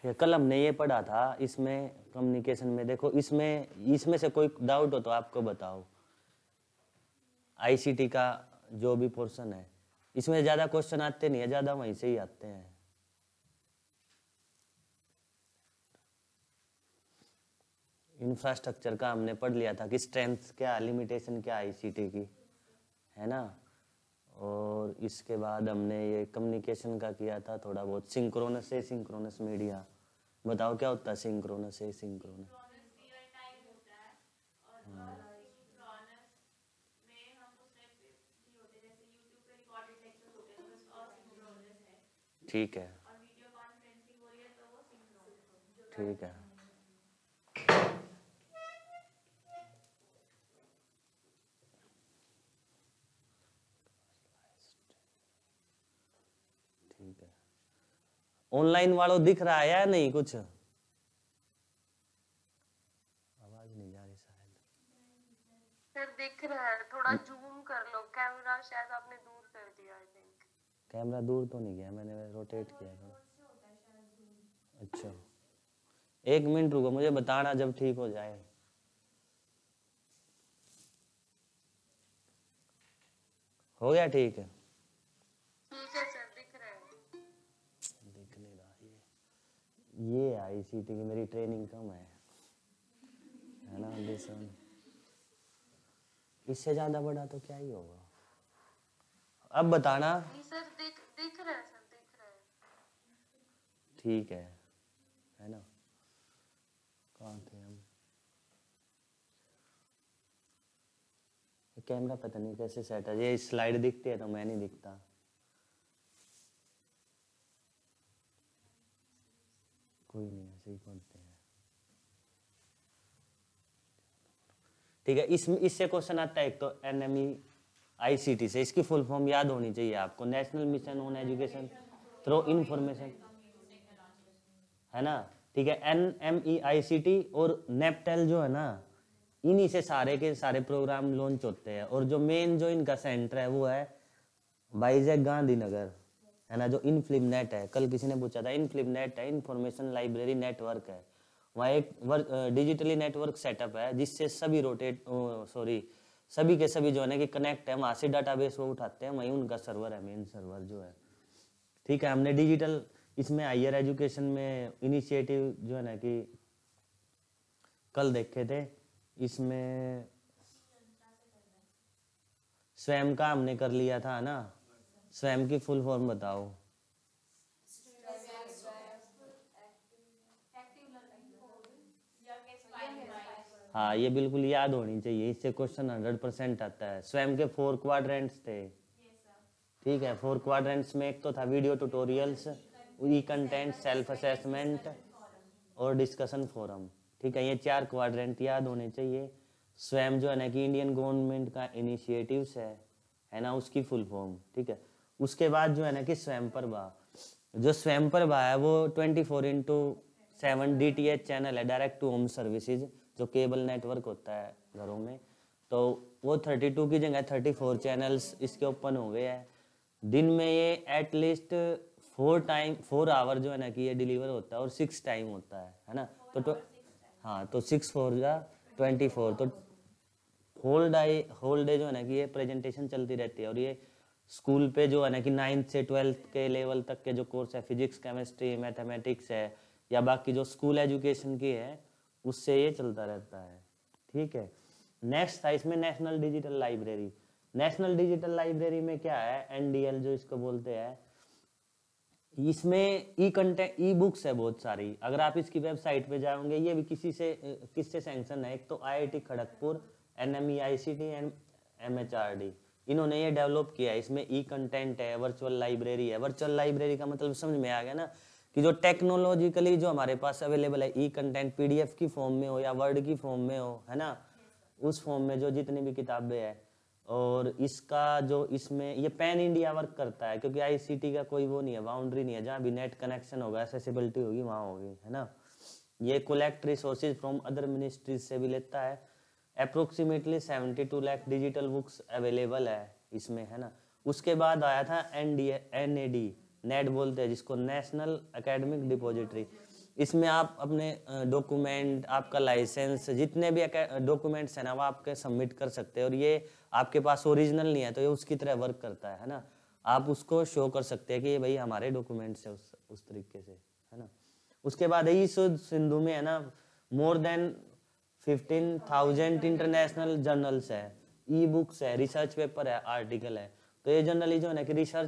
ये कल हमने ये पढ़ा था, इसमें कम्युनिकेशन में देखो, इसमें से कोई डाउट हो तो आपको बताओ। आईसीटी का जो भी पोर्शन है इसमें ज़्यादा क्वेश्चन आते नहीं है, ज़्यादा वहीं से ही आते हैं। इंफ्रास्ट्रक्चर का हमने पढ़ लिया था कि स्ट्रेंथ क्या, लिमिटेशन क्या आईसीटी की, है ना। और इसके बाद हमने ये कम्युनिकेशन का किया था थोड़ा बहुत, सिंक्रोनस है, सिंक्रोनस मीडिया। बताओ क्या होता है सिंक्रोनस है, सिंक्रोनस? ठीक है, ठीक है। ठीक है, ऑनलाइन वालों दिख रहा है या नहीं कुछ? आवाज नहीं जा रही शायद। सर दिख रहा है, थोड़ा जूम कर लो, कैमरा शायद आपने दूर कर दिया। आई थिंक कैमरा दूर तो नहीं गया, मैंने रोटेट किया था। अच्छा, 1 मिनट रुको, मुझे बताना जब ठीक हो जाए। हो गया ठीक है? ठीक है सर, दिख रहा है। दिख नहीं रहा ये आईसीटी की मेरी ट्रेनिंग कम है ना। लिसन, इससे ज्यादा बड़ा तो क्या ही होगा। अब बताना। नहीं सर, दिख रहा है सर, दिख रहा है। ठीक है ना। कहाँ थे हम? कैमरा पता नहीं कैसे सेट है, ये स्लाइड दिखती है तो मैं नहीं दिखता। कोई नहीं, ऐसे ही पढ़ते हैं। ठीक है, इससे क्वेश्चन आता है एक तो एनएमई आईसीटी से, इसकी फुल फॉर्म याद होनी चाहिए आपको, national mission on education through information, है ना। ठीक है, एनएमई आईसीटी और नेपटेल जो है ना, इन्हीं से सारे के सारे प्रोग्राम लॉन्च होते हैं। और जो मेन जो इनका सेंटर है वो है वाइजैक गांधीनगर, है ना। जो इनफ्लिपनेट है, कल किसी ने पूछा था, इनफ्लिपनेट है, इंफॉर्मेशन लाइब्रेरी नेटवर्क है। वहाँ एक डिजिटली नेटवर्क सेटअप है जिससे सभी सभी के सभी जो है ना कि कनेक्ट है, वहाँ से डाटाबेस वो उठाते हैं, वहीं उनका सर्वर है, मेन सर्वर जो है। ठीक है, हमने डिजिटल इसमें हायर एजुकेशन में इनिशिएटिव जो है ना कि कल देखे थे, इसमें स्वयं का हमने कर लिया था ना। स्वयं की फुल फॉर्म बताओ। हाँ, ये बिल्कुल याद होनी चाहिए, इससे क्वेश्चन 100% आता है। स्वयं के 4 क्वाड्रेंट्स थे। ठीक है, 4 क्वाड्रेंट्स में एक तो था video tutorials, e content, self assessment और डिस्कशन फोरम। ठीक है, ये 4 क्वाड्रेंट याद होने चाहिए। स्वयं जो है ना कि इंडियन गवर्नमेंट का इनिशिएटिव्स है ना, उसकी फुल फॉर्म। ठीक है, उसके बाद जो है ना कि स्वयं प्रभा, जो स्वयं प्रभा है वो 24/7 DTH चैनल है, डायरेक्ट टू होम सर्विसेज, जो केबल नेटवर्क होता है घरों में। तो वो 32 की जगह 34 चैनल्स इसके ओपन हो गए हैं। दिन में ये एटलीस्ट 4 आवर जो है ना कि ये डिलीवर होता है, और 6 टाइम होता है ना। तो हाँ, तो 6 4 जा 24, तो होल डे जो है ना कि ये प्रेजेंटेशन चलती रहती है। और ये स्कूल पे जो है ना कि 9th से 12th के लेवल तक के जो कोर्स है, फिजिक्स, केमिस्ट्री, मैथमेटिक्स है, या बाकी जो स्कूल एजुकेशन की है, उससे ये चलता रहता है। ठीक है, नेक्स्ट था इसमें national digital library. National digital library में क्या है, एनडीएल जो इसको बोलते हैं, इसमें ई बुक्स है बहुत सारी। अगर आप इसकी वेबसाइट पे जाओगे, ये भी किससे सैंक्शन है, एक तो IIT Kharagpur, NME ICT and MHRD, इन्होंने ये डेवलप किया है। इसमें ई कंटेंट है, वर्चुअल लाइब्रेरी है। वर्चुअल लाइब्रेरी का मतलब समझ में आ गया ना, कि जो टेक्नोलॉजिकली जो हमारे पास अवेलेबल है, ई कंटेंट पीडीएफ की फॉर्म में हो या वर्ड की फॉर्म में हो, है ना, उस फॉर्म में जो जितनी भी किताबें हैं। और इसका जो इसमें ये पैन इंडिया वर्क करता है, क्योंकि आईसीटी का कोई वो नहीं है, बाउंड्री नहीं है, जहाँ भी नेट कनेक्शन होगा, एक्सेसिबिलिटी होगी, वहाँ होगी, है ना। ये collect resources from other ministries से भी लेता है। Approximately 72 lakh digital books available है इसमें, है ना। उसके बाद आया था NAD, नेट बोलते हैं जिसको, नेशनल एकेडमिक डिपॉजिटरी। इसमें आप अपने डॉक्यूमेंट, आपका लाइसेंस, जितने भी डॉक्यूमेंट्स हैं ना वो आपके सबमिट कर सकते हैं। और ये आपके पास ओरिजिनल नहीं है तो ये उसकी तरह वर्क करता है ना। आप उसको शो कर सकते हैं कि ये भाई हमारे डॉक्यूमेंट्स है उस तरीके से, है ना। उसके बाद ई शोध सिंधु में है ना मोर देन 15,000 इंटरनेशनल जर्नल्स है, ई बुक्स है, रिसर्च पेपर है, आर्टिकल है। तो ये जर्नलिज्म है ना कि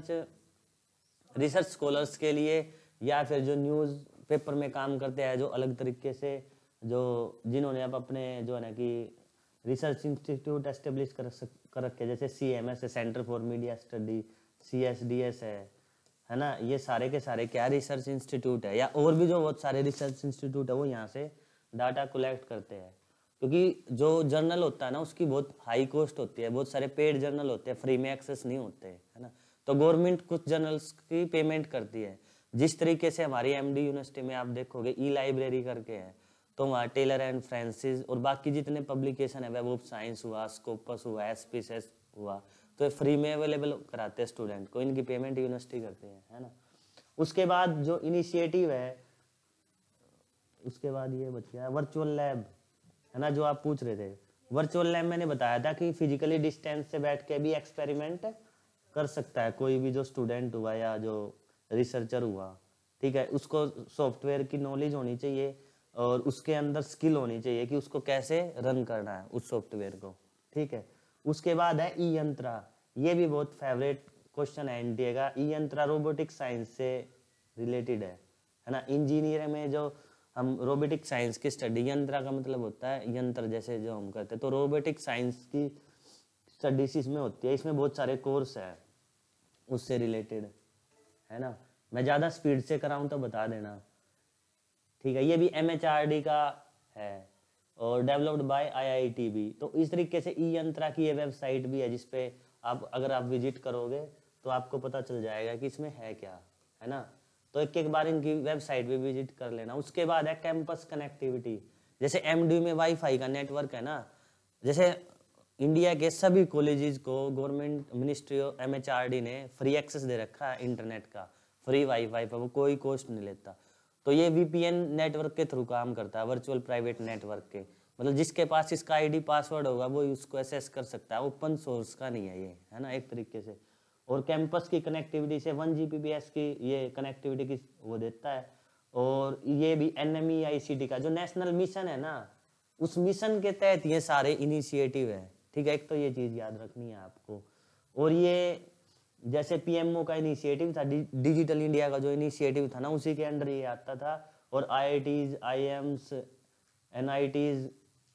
रिसर्च स्कॉलर्स के लिए, या फिर जो न्यूज़ पेपर में काम करते हैं, जो अलग तरीके से जो जिन्होंने अब अपने जो है ना कि रिसर्च इंस्टीट्यूट एस्टेब्लिश कर रखे, जैसे CMS है, centre for media study, CSDS है ना। ये सारे के सारे क्या रिसर्च इंस्टीट्यूट है, या और भी जो बहुत सारे रिसर्च इंस्टीट्यूट है वो यहाँ से डाटा कलेक्ट करते हैं। क्योंकि जो जर्नल होता है ना उसकी बहुत हाई कॉस्ट होती है, बहुत सारे पेड जर्नल होते हैं, फ्री में एक्सेस नहीं होते, है ना। तो गवर्नमेंट कुछ जर्नल्स की पेमेंट करती है। जिस तरीके से हमारी MD यूनिवर्सिटी में आप देखोगे E-लाइब्रेरी करके है, तो वहाँ टेलर एंड फ्रांसिस और बाकी जितने पब्लिकेशन है, वेब ऑफ साइंस हुआ, स्कोपस हुआ, SPSS हुआ, तो ये फ्री में अवेलेबल कराते हैं स्टूडेंट को, इनकी पेमेंट यूनिवर्सिटी करते हैं, है ना। उसके बाद जो इनिशिएटिव है, उसके बाद ये बच गया वर्चुअल लैब, है ना, जो आप पूछ रहे थे। वर्चुअल लैब मैंने बताया था कि फिजिकली डिस्टेंस से बैठ के भी एक्सपेरिमेंट कर सकता है कोई भी जो स्टूडेंट हुआ या जो रिसर्चर हुआ, ठीक है। उसको सॉफ्टवेयर की नॉलेज होनी चाहिए और उसके अंदर स्किल होनी चाहिए कि उसको कैसे रन करना है उस सॉफ्टवेयर को, ठीक है। उसके बाद है ई यंत्रा, ये भी बहुत फेवरेट क्वेश्चन है NTA का। ई यंत्रा रोबोटिक साइंस से रिलेटेड है ना। इंजीनियर में जो हम रोबोटिक साइंस की स्टडी, यंत्रा का मतलब होता है यंत्र जैसे जो हम करते हैं, तो रोबोटिक साइंस की स्टडीज इसमें होती है। इसमें बहुत सारे कोर्स है उससे रिलेटेड, है ना। मैं ज़्यादा स्पीड से कराऊं तो बता देना, ठीक है। ये भी MHRD का है और डेवलप्ड बाय IITB। तो इस तरीके से ई यंत्रा की ये वेबसाइट भी है जिसपे आप अगर आप विजिट करोगे तो आपको पता चल जाएगा कि इसमें है क्या, है ना। तो एक एक बार इनकी वेबसाइट भी विजिट कर लेना। उसके बाद है कैंपस कनेक्टिविटी, जैसे MD में वाईफाई का नेटवर्क है ना, जैसे इंडिया के सभी कॉलेजेस को गवर्नमेंट मिनिस्ट्री ऑफ MHRD ने फ्री एक्सेस दे रखा है इंटरनेट का, फ्री वाईफाई पर, वो कोई कॉस्ट नहीं लेता। तो ये VPN नेटवर्क के थ्रू काम करता है, वर्चुअल प्राइवेट नेटवर्क के, मतलब जिसके पास इसका ID पासवर्ड होगा वो उसको एक्सेस कर सकता है, ओपन सोर्स का नहीं है ये, है ना, एक तरीके से। और कैंपस की कनेक्टिविटी से 1 Gbps की ये कनेक्टिविटी की वो देता है। और ये भी NMEICT का जो नेशनल मिशन है ना, उस मिशन के तहत ये सारे इनिशिएटिव है, ठीक है। एक तो ये चीज़ याद रखनी है आपको। और ये जैसे PMO का इनिशिएटिव था, डिजिटल इंडिया का जो इनिशिएटिव था ना, उसी के अंडर ये आता था। और IITs, IIMs, NITs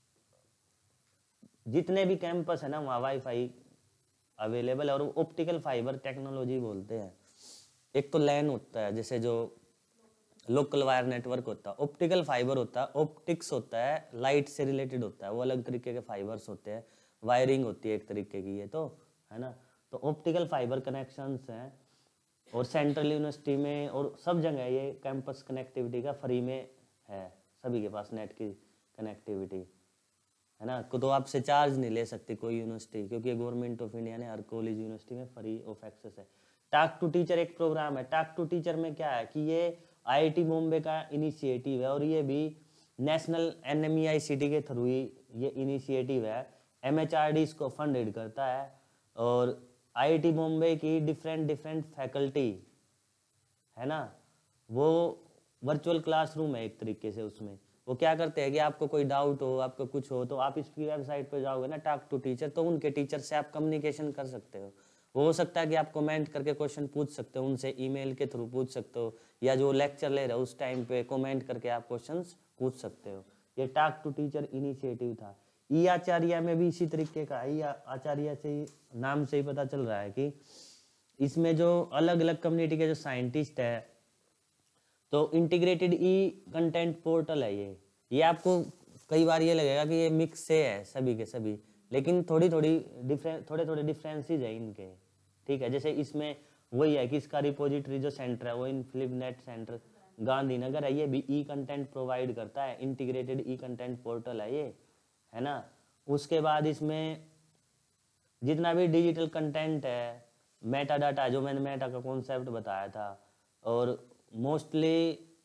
जितने भी कैंपस है ना वहाँ वाईफाई अवेलेबल है। और ऑप्टिकल फाइबर टेक्नोलॉजी बोलते हैं। एक तो LAN होता है, जैसे जो लोकल वायर नेटवर्क होता है, ऑप्टिकल फाइबर होता है, ऑप्टिक्स होता है, लाइट से रिलेटेड होता है, वो अलग तरीके के फाइबर्स होते हैं, वायरिंग होती है एक तरीके की, ये तो है ना। तो ऑप्टिकल फाइबर कनेक्शंस हैं और सेंट्रल यूनिवर्सिटी में और सब जगह ये कैंपस कनेक्टिविटी का फ्री में है, सभी के पास नेट की कनेक्टिविटी, है ना। तो आपसे चार्ज नहीं ले सकती कोई यूनिवर्सिटी, क्योंकि गवर्नमेंट ऑफ इंडिया ने हर कॉलेज यूनिवर्सिटी में फ्री ऑफ एक्सेस है। टॉक टू टीचर एक प्रोग्राम है। टॉक टू टीचर में क्या है कि ये IIT बॉम्बे का इनिशिएटिव है और ये भी नेशनल NMEICT के थ्रू ही ये इनिशिएटिव है। MHRD इसको फंडेड करता है और IIT बॉम्बे की डिफरेंट फैकल्टी, है ना, वो वर्चुअल क्लासरूम है एक तरीके से। उसमें वो क्या करते हैं कि आपको कोई डाउट हो, आपको कुछ हो, तो आप इसकी वेबसाइट पे जाओगे ना, टॉक टू टीचर, तो उनके टीचर से आप कम्युनिकेशन कर सकते हो। वो हो सकता है कि आप कमेंट करके क्वेश्चन पूछ सकते हो उनसे, ईमेल के थ्रू पूछ सकते हो, या जो लेक्चर ले रहे हो उस टाइम पे कमेंट करके आप क्वेश्चंस पूछ सकते हो। ये टॉक टू टीचर इनिशिएटिव था। ई आचार्य में भी इसी तरीके का है। आचार्य से नाम से ही पता चल रहा है कि इसमें जो अलग अलग कम्युनिटी के जो साइंटिस्ट है, तो इंटीग्रेटेड कंटेंट पोर्टल है ये आपको कई बार ये लगेगा कि ये मिक्स से है सभी के सभी, लेकिन थोड़े थोड़े डिफरेंसेस है इनके, ठीक है। जैसे इसमें वही है कि इसका रिपोजिटरी जो सेंटर है वो इन फ्लिपनेट सेंटर गांधीनगर है, ये भी कंटेंट प्रोवाइड करता है, इंटीग्रेटेड कंटेंट पोर्टल है ये, है ना। उसके बाद इसमें जितना भी डिजिटल कंटेंट है, मेटा डाटा, जो मैंने मेटा का कॉन्सेप्ट बताया था, और मोस्टली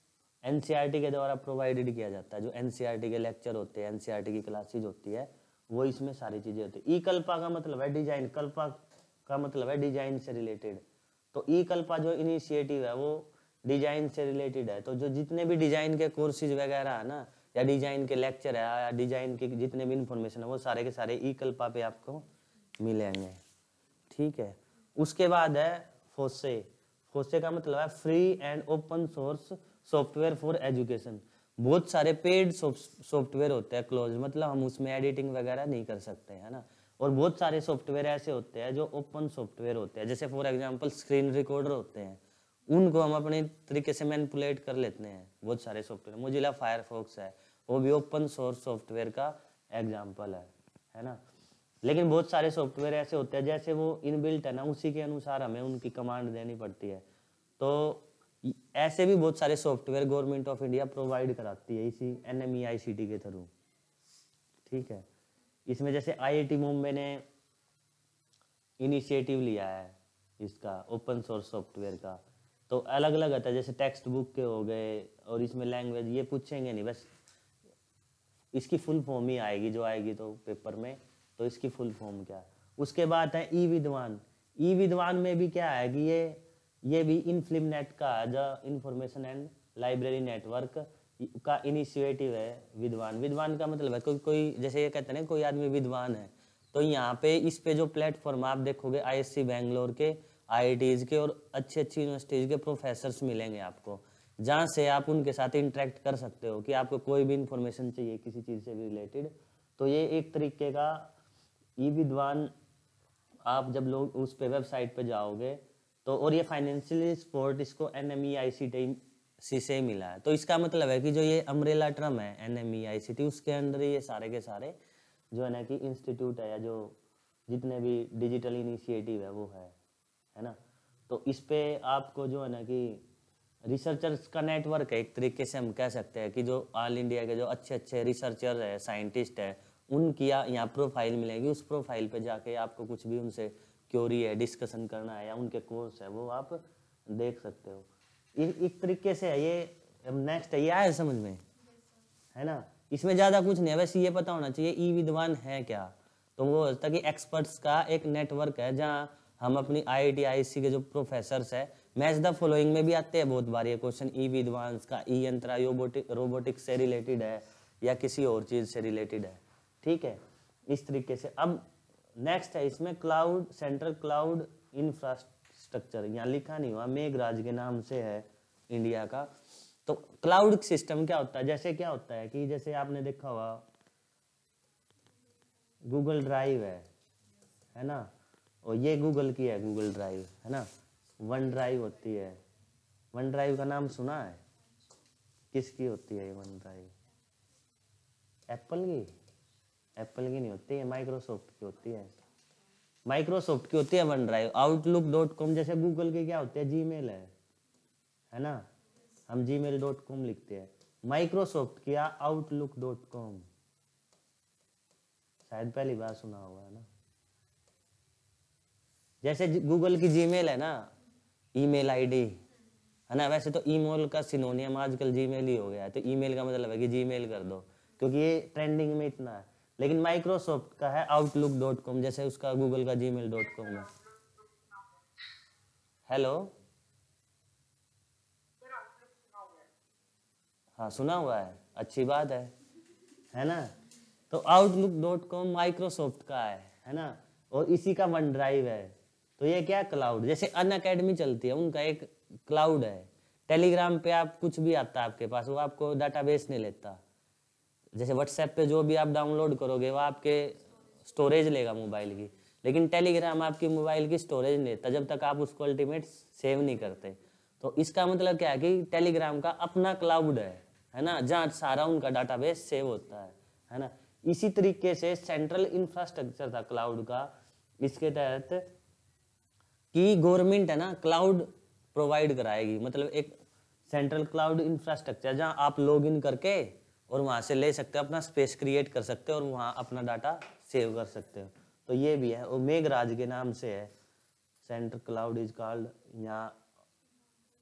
एनसीईआरटी के द्वारा प्रोवाइडेड किया जाता है। जो एनसीईआरटी के लेक्चर होते हैं, एनसीईआरटी की क्लासेज होती है, वो इसमें सारी चीजें होती है। ई कल्पा का मतलब है डिजाइन, कल्पा का मतलब है डिजाइन से रिलेटेड। तो ई कल्पा जो इनिशिएटिव है वो डिजाइन से रिलेटेड है। तो जो जितने भी डिजाइन के कोर्सेज वगैरह है ना, या डिजाइन के लेक्चर है, या डिजाइन के जितने भी इंफॉर्मेशन है, वो सारे के सारे ई कल्पा पे आपको मिलेंगे। ठीक है। उसके बाद है फोसे। फोसे का मतलब है free and open source software for education. बहुत सारे पेड सॉफ्टवेयर होते हैं, क्लोज मतलब हम उसमें एडिटिंग वगैरह नहीं कर सकते, है ना। और बहुत सारे सॉफ्टवेयर ऐसे होते हैं जो ओपन सॉफ्टवेयर होते हैं, जैसे फॉर एग्जांपल स्क्रीन रिकॉर्डर होते हैं, उनको हम अपने तरीके से मैनिपुलेट कर लेते हैं। बहुत सारे सॉफ्टवेयर, मोजिला फायरफॉक्स है, वो भी ओपन सोर्स सॉफ्टवेयर का एग्जाम्पल है ना। लेकिन बहुत सारे सॉफ्टवेयर ऐसे होते हैं जैसे वो इनबिल्ट है ना, उसी के अनुसार हमें उनकी कमांड देनी पड़ती है। तो ऐसे भी बहुत सारे software government of India provide कराती है इसी NMEICT के थ्रू। ठीक है। इसमें जैसे IIT मुंबई ने इनिशिएटिव लिया है इसका ओपन सोर्स सॉफ्टवेयर का, तो अलग अलग आता है, जैसे टेक्स्ट बुक के हो गए, और इसमें लैंग्वेज ये पूछेंगे नहीं, बस इसकी फुल फॉर्म ही आएगी जो आएगी तो पेपर में, तो इसकी फुल फॉर्म क्या है। उसके बाद है ई विद्वान। ई विद्वान में भी क्या है कि ये भी इनफ्लिमनेट का जो इंफॉर्मेशन एंड लाइब्रेरी नेटवर्क का इनिशिएटिव है। विद्वान, विद्वान का मतलब है कोई जैसे ये कहते हैं ना कोई आदमी विद्वान है, तो यहाँ पे इस पे जो प्लेटफॉर्म आप देखोगे ISC बैंगलोर के, IITs के और अच्छी अच्छी यूनिवर्सिटीज के प्रोफेसर्स मिलेंगे आपको, जहाँ से आप उनके साथ इंटरेक्ट कर सकते हो कि आपको कोई भी इंफॉर्मेशन चाहिए किसी चीज़ से भी रिलेटेड। तो ये एक तरीके का ई विद्वान, आप जब लोग उस पे वेबसाइट पे जाओगे तो, और ये फाइनेंशियली सपोर्ट इसको NMEICT से मिला है। तो इसका मतलब है कि जो ये अम्ब्रेला टर्म है NMEICT, उसके अंदर ये सारे के सारे जो है ना कि इंस्टीट्यूट है, या जो जितने भी डिजिटल इनिशिएटिव है वो है ना। तो इस पे आपको जो है ना कि रिसर्चर्स का नेटवर्क है, एक तरीके से हम कह सकते हैं कि जो ऑल इंडिया के जो अच्छे अच्छे रिसर्चर है, साइंटिस्ट है, उनकी यहाँ प्रोफाइल मिलेगी। उस प्रोफाइल पे जाके आपको कुछ भी उनसे क्योरी है, डिस्कशन करना है, या उनके कोर्स है, वो आप देख सकते हो। एक तरीके से है ये। नेक्स्ट है, ये आया समझ में, है ना। इसमें ज़्यादा कुछ नहीं है, वैसे ये पता होना चाहिए ई विद्वान है क्या। तो वो होता है कि एक्सपर्ट्स का एक नेटवर्क है, जहाँ हम अपनी IIT ISC के जो प्रोफेसर्स है, मैच द फॉलोइंग में भी आते हैं बहुत बार ये क्वेश्चन, ई विद्वान का ई यंत्रा रोबोटिक्स से रिलेटेड है या किसी और चीज़ से रिलेटेड है। ठीक है, इस तरीके से। अब नेक्स्ट है इसमें क्लाउड, सेंट्रल क्लाउड इंफ्रास्ट्रक्चर, यहाँ लिखा नहीं हुआ, मेघराज के नाम से है इंडिया का। तो क्लाउड सिस्टम क्या होता है, जैसे क्या होता है कि जैसे आपने देखा होगा गूगल ड्राइव है ना, और ये गूगल की है गूगल ड्राइव, है ना। वन ड्राइव होती है, वन ड्राइव का नाम सुना है, किसकी होती है ये वन ड्राइव? एप्पल की? एप्पल की नहीं होती है, माइक्रोसॉफ्ट की होती है। माइक्रोसॉफ्ट की होती है वन ड्राइव। outlook.com जैसे गूगल की क्या होती है, जीमेल है ना, हम gmail.com लिखते हैं। माइक्रोसॉफ्ट किया outlook.com, शायद पहली बार सुना होगा, है ना। जैसे गूगल की जीमेल है ना, ईमेल आईडी, है ना, वैसे तो ईमेल का सिनोनियम आजकल जीमेल ही हो गया है। तो ईमेल का मतलब है कि जीमेल कर दो, क्योंकि ये ट्रेंडिंग में इतना है। लेकिन माइक्रोसॉफ्ट का है outlook.com, जैसे उसका गूगल का gmail.com है। हेलो, हाँ सुना हुआ है, अच्छी बात है ना। तो outlook.com माइक्रोसॉफ्ट का है ना, और इसी का वन ड्राइव है। तो ये क्या क्लाउड, जैसे अनअकैडमी चलती है, उनका एक क्लाउड है। टेलीग्राम पे आप कुछ भी आता है आपके पास, वो आपको डाटाबेस नहीं लेता। जैसे व्हाट्सएप पे जो भी आप डाउनलोड करोगे वो आपके स्टोरेज लेगा मोबाइल की, लेकिन टेलीग्राम आपकी मोबाइल की स्टोरेज नहीं लेता जब तक आप उसको अल्टीमेट सेव नहीं करते। तो इसका मतलब क्या है कि टेलीग्राम का अपना क्लाउड है ना, जहाँ सारा उनका डाटाबेस सेव होता है ना। इसी तरीके से सेंट्रल इंफ्रास्ट्रक्चर था क्लाउड का, इसके तहत कि गवर्नमेंट है ना क्लाउड प्रोवाइड कराएगी, मतलब एक सेंट्रल क्लाउड इंफ्रास्ट्रक्चर जहाँ आप लॉग इन करके और वहाँ से ले सकते हो, अपना स्पेस क्रिएट कर सकते हो और वहाँ अपना डाटा सेव कर सकते हो। तो ये भी है, और मेघराज के नाम से है, सेंट्रल क्लाउड इज कॉल्ड, यहाँ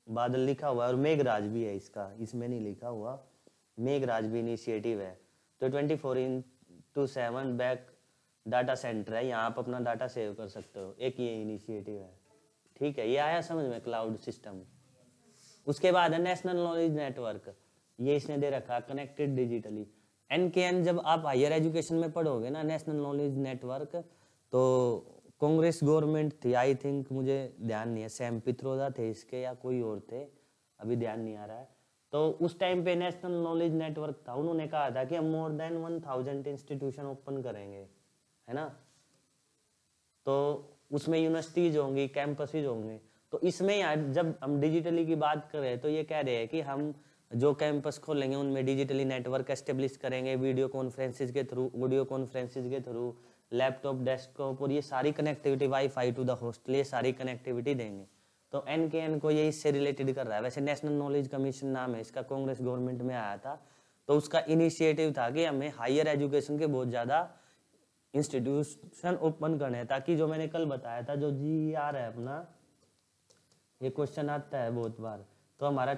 बादल लिखा हुआ है और मेघराज भी है इसका, इसमें नहीं लिखा हुआ, मेघराज भी इनिशिएटिव है। तो 24/7 बैक डाटा सेंटर है, यहाँ आप अपना डाटा सेव कर सकते हो, एक ये इनिशिएटिव है। ठीक है, ये आया समझ में क्लाउड सिस्टम। उसके बाद है नेशनल नॉलेज नेटवर्क, ये इसने दे रखा कनेक्टेड डिजिटली। NKN जब आप हायर एजुकेशन में पढ़ोगे ना नेशनल नॉलेज नेटवर्क, तो कांग्रेस गवर्नमेंट थी आई थिंक, मुझे ध्यान नहीं है, सैम पित्रोदा थे इसके या कोई और थे, अभी ध्यान नहीं आ रहा है। तो उस टाइम पे नेशनल नॉलेज नेटवर्क था, उन्होंने कहा था कि हम मोर देन 1000 इंस्टीट्यूशन ओपन करेंगे, है ना। तो उसमें यूनिवर्सिटीज होंगी, कैंपसेज होंगे। तो इसमें यार जब हम डिजिटली की बात कर रहे हैं तो ये कह रहे हैं कि हम जो कैंपस खोलेंगे उनमें डिजिटली नेटवर्क एस्टेब्लिश करेंगे, वीडियो कॉन्फ्रेंसेज के थ्रू, ऑडियो कॉन्फ्रेंसेज के थ्रू, लैपटॉप, डेस्कटॉप और ये सारी connectivity, wifi to the hostel, ये सारी कनेक्टिविटी देंगे। तो NKN को ये इससे रिलेटेड कर रहा है। वैसे नेशनल नॉलेज कमीशन नाम है इसका, कांग्रेस गवर्नमेंट में आया था। तो उसका इनिशिएटिव था कि हमें हायर एजुकेशन के बहुत ज़्यादा इंस्टीट्यूशन ओपन करने हैं, ताकि जो मैंने कल बताया था जो GER है अपना, ये क्वेश्चन आता है बहुत बार, तो हमारा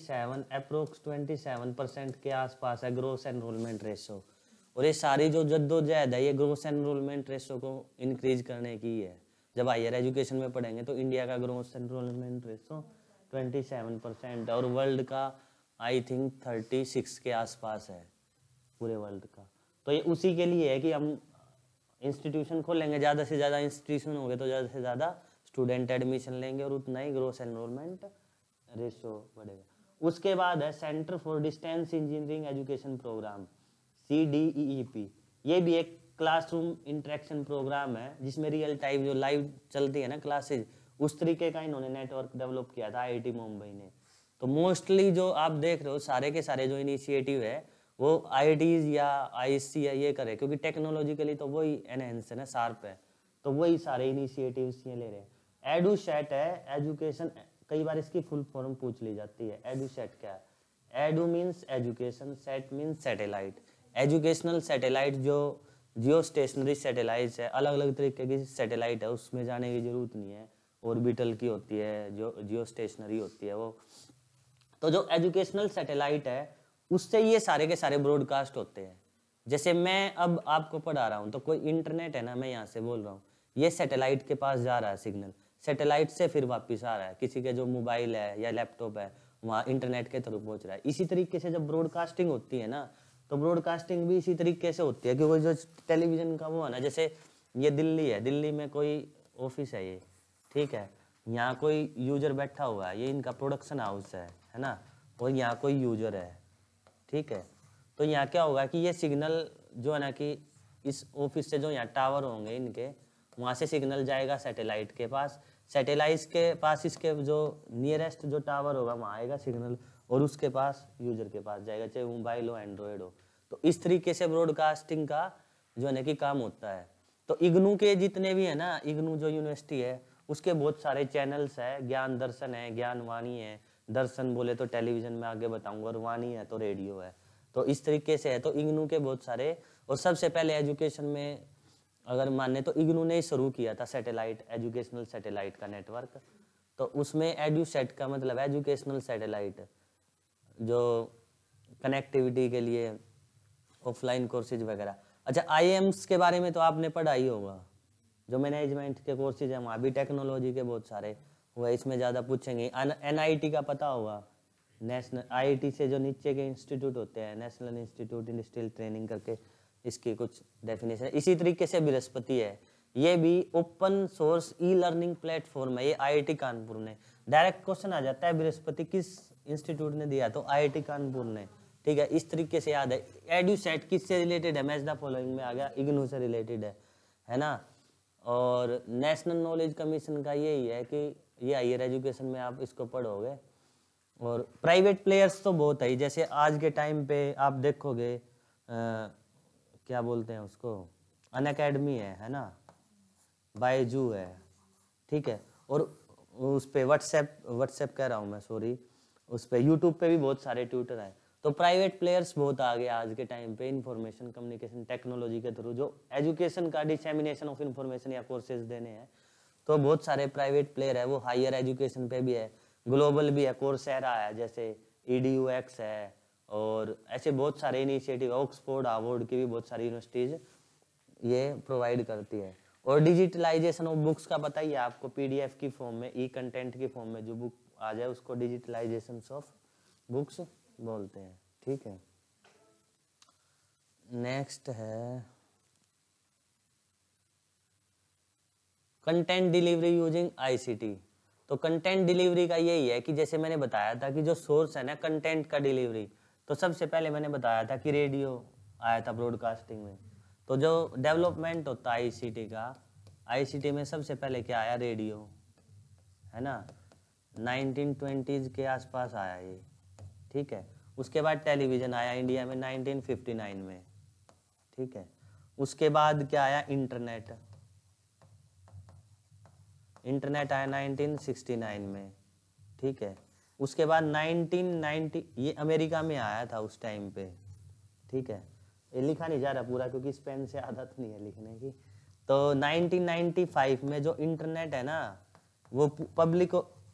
27% के आसपास है ग्रोस एनरोलमेंट रेशो। और ये सारी जो जद्दोजहद है ये ग्रोस एनरोलमेंट रेशो को इंक्रीज करने की है। जब हायर एजुकेशन में पढ़ेंगे तो इंडिया का ग्रोस एनरोलमेंट रेशो 27% और वर्ल्ड का आई थिंक 36 के आसपास है पूरे वर्ल्ड का। तो ये उसी के लिए है कि हम इंस्टीट्यूशन खोलेंगे, ज़्यादा से ज़्यादा इंस्टीट्यूशन होंगे तो ज़्यादा से ज़्यादा स्टूडेंट एडमिशन लेंगे और उतना ही ग्रोस एनरोलमेंट रेशो बढ़ेगा। उसके बाद है centre for distance engineering education programme, CDEEP। ये भी एक क्लासरूम इंटरेक्शन प्रोग्राम है जिसमें रियल टाइम जो लाइव चलती है ना क्लासेज, उस तरीके का इन्होंने नेटवर्क डेवलप किया था IIT मुंबई ने। तो मोस्टली जो आप देख रहे हो सारे के सारे जो इनिशिएटिव है वो IITs या ISC या ये करे, क्योंकि टेक्नोलॉजिकली तो वही एनहेंस है ना, शार्प है, तो वही सारे इनिशिएटिव्स ये ले रहे हैं। एडुसेट है एजुकेशन, कई बार इसकी फुल फॉर्म पूछ ली जाती है। एडुसेट क्या है? Edu means education, sat means satellite. Educational satellite जो जियो स्टेशनरी सैटेलाइट है, अलग अलग तरीके की सैटेलाइट है, उसमें जाने की जरूरत नहीं है, ऑर्बिटल की होती है, जो जियो स्टेशनरी होती है वो। तो जो एजुकेशनल सैटेलाइट है उससे ये सारे के सारे ब्रॉडकास्ट होते हैं। जैसे मैं अब आपको पढ़ा रहा हूँ तो कोई इंटरनेट है ना, मैं यहाँ से बोल रहा हूँ, ये सैटेलाइट के पास जा रहा है सिग्नल, सैटेलाइट से फिर वापस आ रहा है, किसी के जो मोबाइल है या लैपटॉप है वहाँ इंटरनेट के थ्रू पहुँच रहा है। इसी तरीके से जब ब्रॉडकास्टिंग होती है ना, तो ब्रॉडकास्टिंग भी इसी तरीके से होती है कि वो जो टेलीविजन का वो है ना, जैसे ये दिल्ली है, दिल्ली में कोई ऑफिस है ये, ठीक है, यहाँ कोई यूजर बैठा हुआ है, ये इनका प्रोडक्शन हाउस है ना, और यहाँ कोई यूजर है, ठीक है। तो यहाँ क्या होगा कि ये सिग्नल जो है ना कि इस ऑफिस से जो यहाँ टावर होंगे इनके, वहाँ से सिग्नल जाएगा सैटेलाइट के पास, सैटेलाइट के पास इसके जो नियरेस्ट जो टावर होगा वहाँ आएगा सिग्नल, और उसके पास यूजर के पास जाएगा, चाहे मोबाइल हो एंड्रॉयड हो। तो इस तरीके से ब्रॉडकास्टिंग का जो है ना कि काम होता है। तो इग्नू के जितने भी है ना, इग्नू जो यूनिवर्सिटी है उसके बहुत सारे चैनल्स है, ज्ञान दर्शन है, ज्ञान वाणी है, दर्शन बोले तो टेलीविजन में आगे बताऊंगा, और वाणी है तो रेडियो है। तो इस तरीके से है, तो इग्नू के बहुत सारे, और सबसे पहले एजुकेशन में अगर माने तो इग्नू ने ही शुरू किया था सैटेलाइट, एजुकेशनल सैटेलाइट का नेटवर्क। तो उसमें एडुसेट का मतलब एजुकेशनल सैटेलाइट, जो कनेक्टिविटी के लिए ऑफलाइन कोर्सेज वगैरह। अच्छा, IIMs के बारे में तो आपने पढ़ा ही होगा, जो मैनेजमेंट के कोर्सेज हैं वहाँ भी टेक्नोलॉजी के बहुत सारे हुए, इसमें ज़्यादा पूछेंगे। NIT का पता होगा, नेशनल IIT से जो नीचे के इंस्टीट्यूट होते हैं, नेशनल इंस्टीट्यूट इंडस्ट्रियल ट्रेनिंग करके, इसकी कुछ डेफिनेशन। इसी तरीके से बृहस्पति है, ये भी ओपन सोर्स ई-लर्निंग प्लेटफॉर्म है, ये IIT कानपुर ने। डायरेक्ट क्वेश्चन आ जाता है बृहस्पति किस इंस्टीट्यूट ने दिया, तो IIT कानपुर ने, ठीक है। इस तरीके से याद है। एडुसेट किससे रिलेटेड है, मैच द फॉलोइंग में आ गया, इग्नू से रिलेटेड है ना। और नेशनल नॉलेज कमीशन का यही है कि ये हायर एजुकेशन में आप इसको पढ़ोगे। और प्राइवेट प्लेयर्स तो बहुत है, जैसे आज के टाइम पे आप देखोगे क्या बोलते हैं उसको, अनअकैडमी है ना, बायजू है, ठीक है। और उस पे व्हाट्सएप कह रहा हूँ मैं, सॉरी, उस पे यूट्यूब पे भी बहुत सारे ट्यूटर हैं। तो प्राइवेट प्लेयर्स बहुत आ गए आज के टाइम पे इंफॉर्मेशन कम्युनिकेशन टेक्नोलॉजी के थ्रू, जो एजुकेशन का डिसेमिनेशन ऑफ इंफॉर्मेशन या कोर्सेज देने हैं। तो बहुत सारे प्राइवेट प्लेयर है, वो हायर एजुकेशन पे भी है। ग्लोबल भी है, कोर्सेरा है, जैसे EDUX है, और ऐसे बहुत सारे इनिशिएटिव, ऑक्सफोर्ड हार्वर्ड की भी बहुत सारी यूनिवर्सिटीज ये प्रोवाइड करती है। और डिजिटलाइजेशन ऑफ बुक्स का पता ही है आपको, PDF की फॉर्म में, ई कंटेंट की फॉर्म में जो बुक आ जाए उसको डिजिटलाइजेशन ऑफ बुक्स बोलते हैं। ठीक है, नेक्स्ट है कंटेंट डिलीवरी यूजिंग ICT। तो कंटेंट डिलीवरी का यही है कि जैसे मैंने बताया था कि जो सोर्स है ना कंटेंट का डिलीवरी, तो सबसे पहले मैंने बताया था कि रेडियो आया था ब्रॉडकास्टिंग में। तो जो डेवलपमेंट होता है ICT का, ICT में सबसे पहले क्या आया, रेडियो, है ना, 1920s के आसपास आया ये। ठीक है, उसके बाद टेलीविज़न आया इंडिया में 1959 में। ठीक है, उसके बाद क्या आया, इंटरनेट, इंटरनेट आया 1969 में। ठीक है, उसके बाद 1990 ये अमेरिका में आया था उस टाइम पे। ठीक है, ये लिखा नहीं जा रहा पूरा क्योंकि इस पेन से आदत नहीं है लिखने की। तो 1995 में जो इंटरनेट है ना वो पब्लिक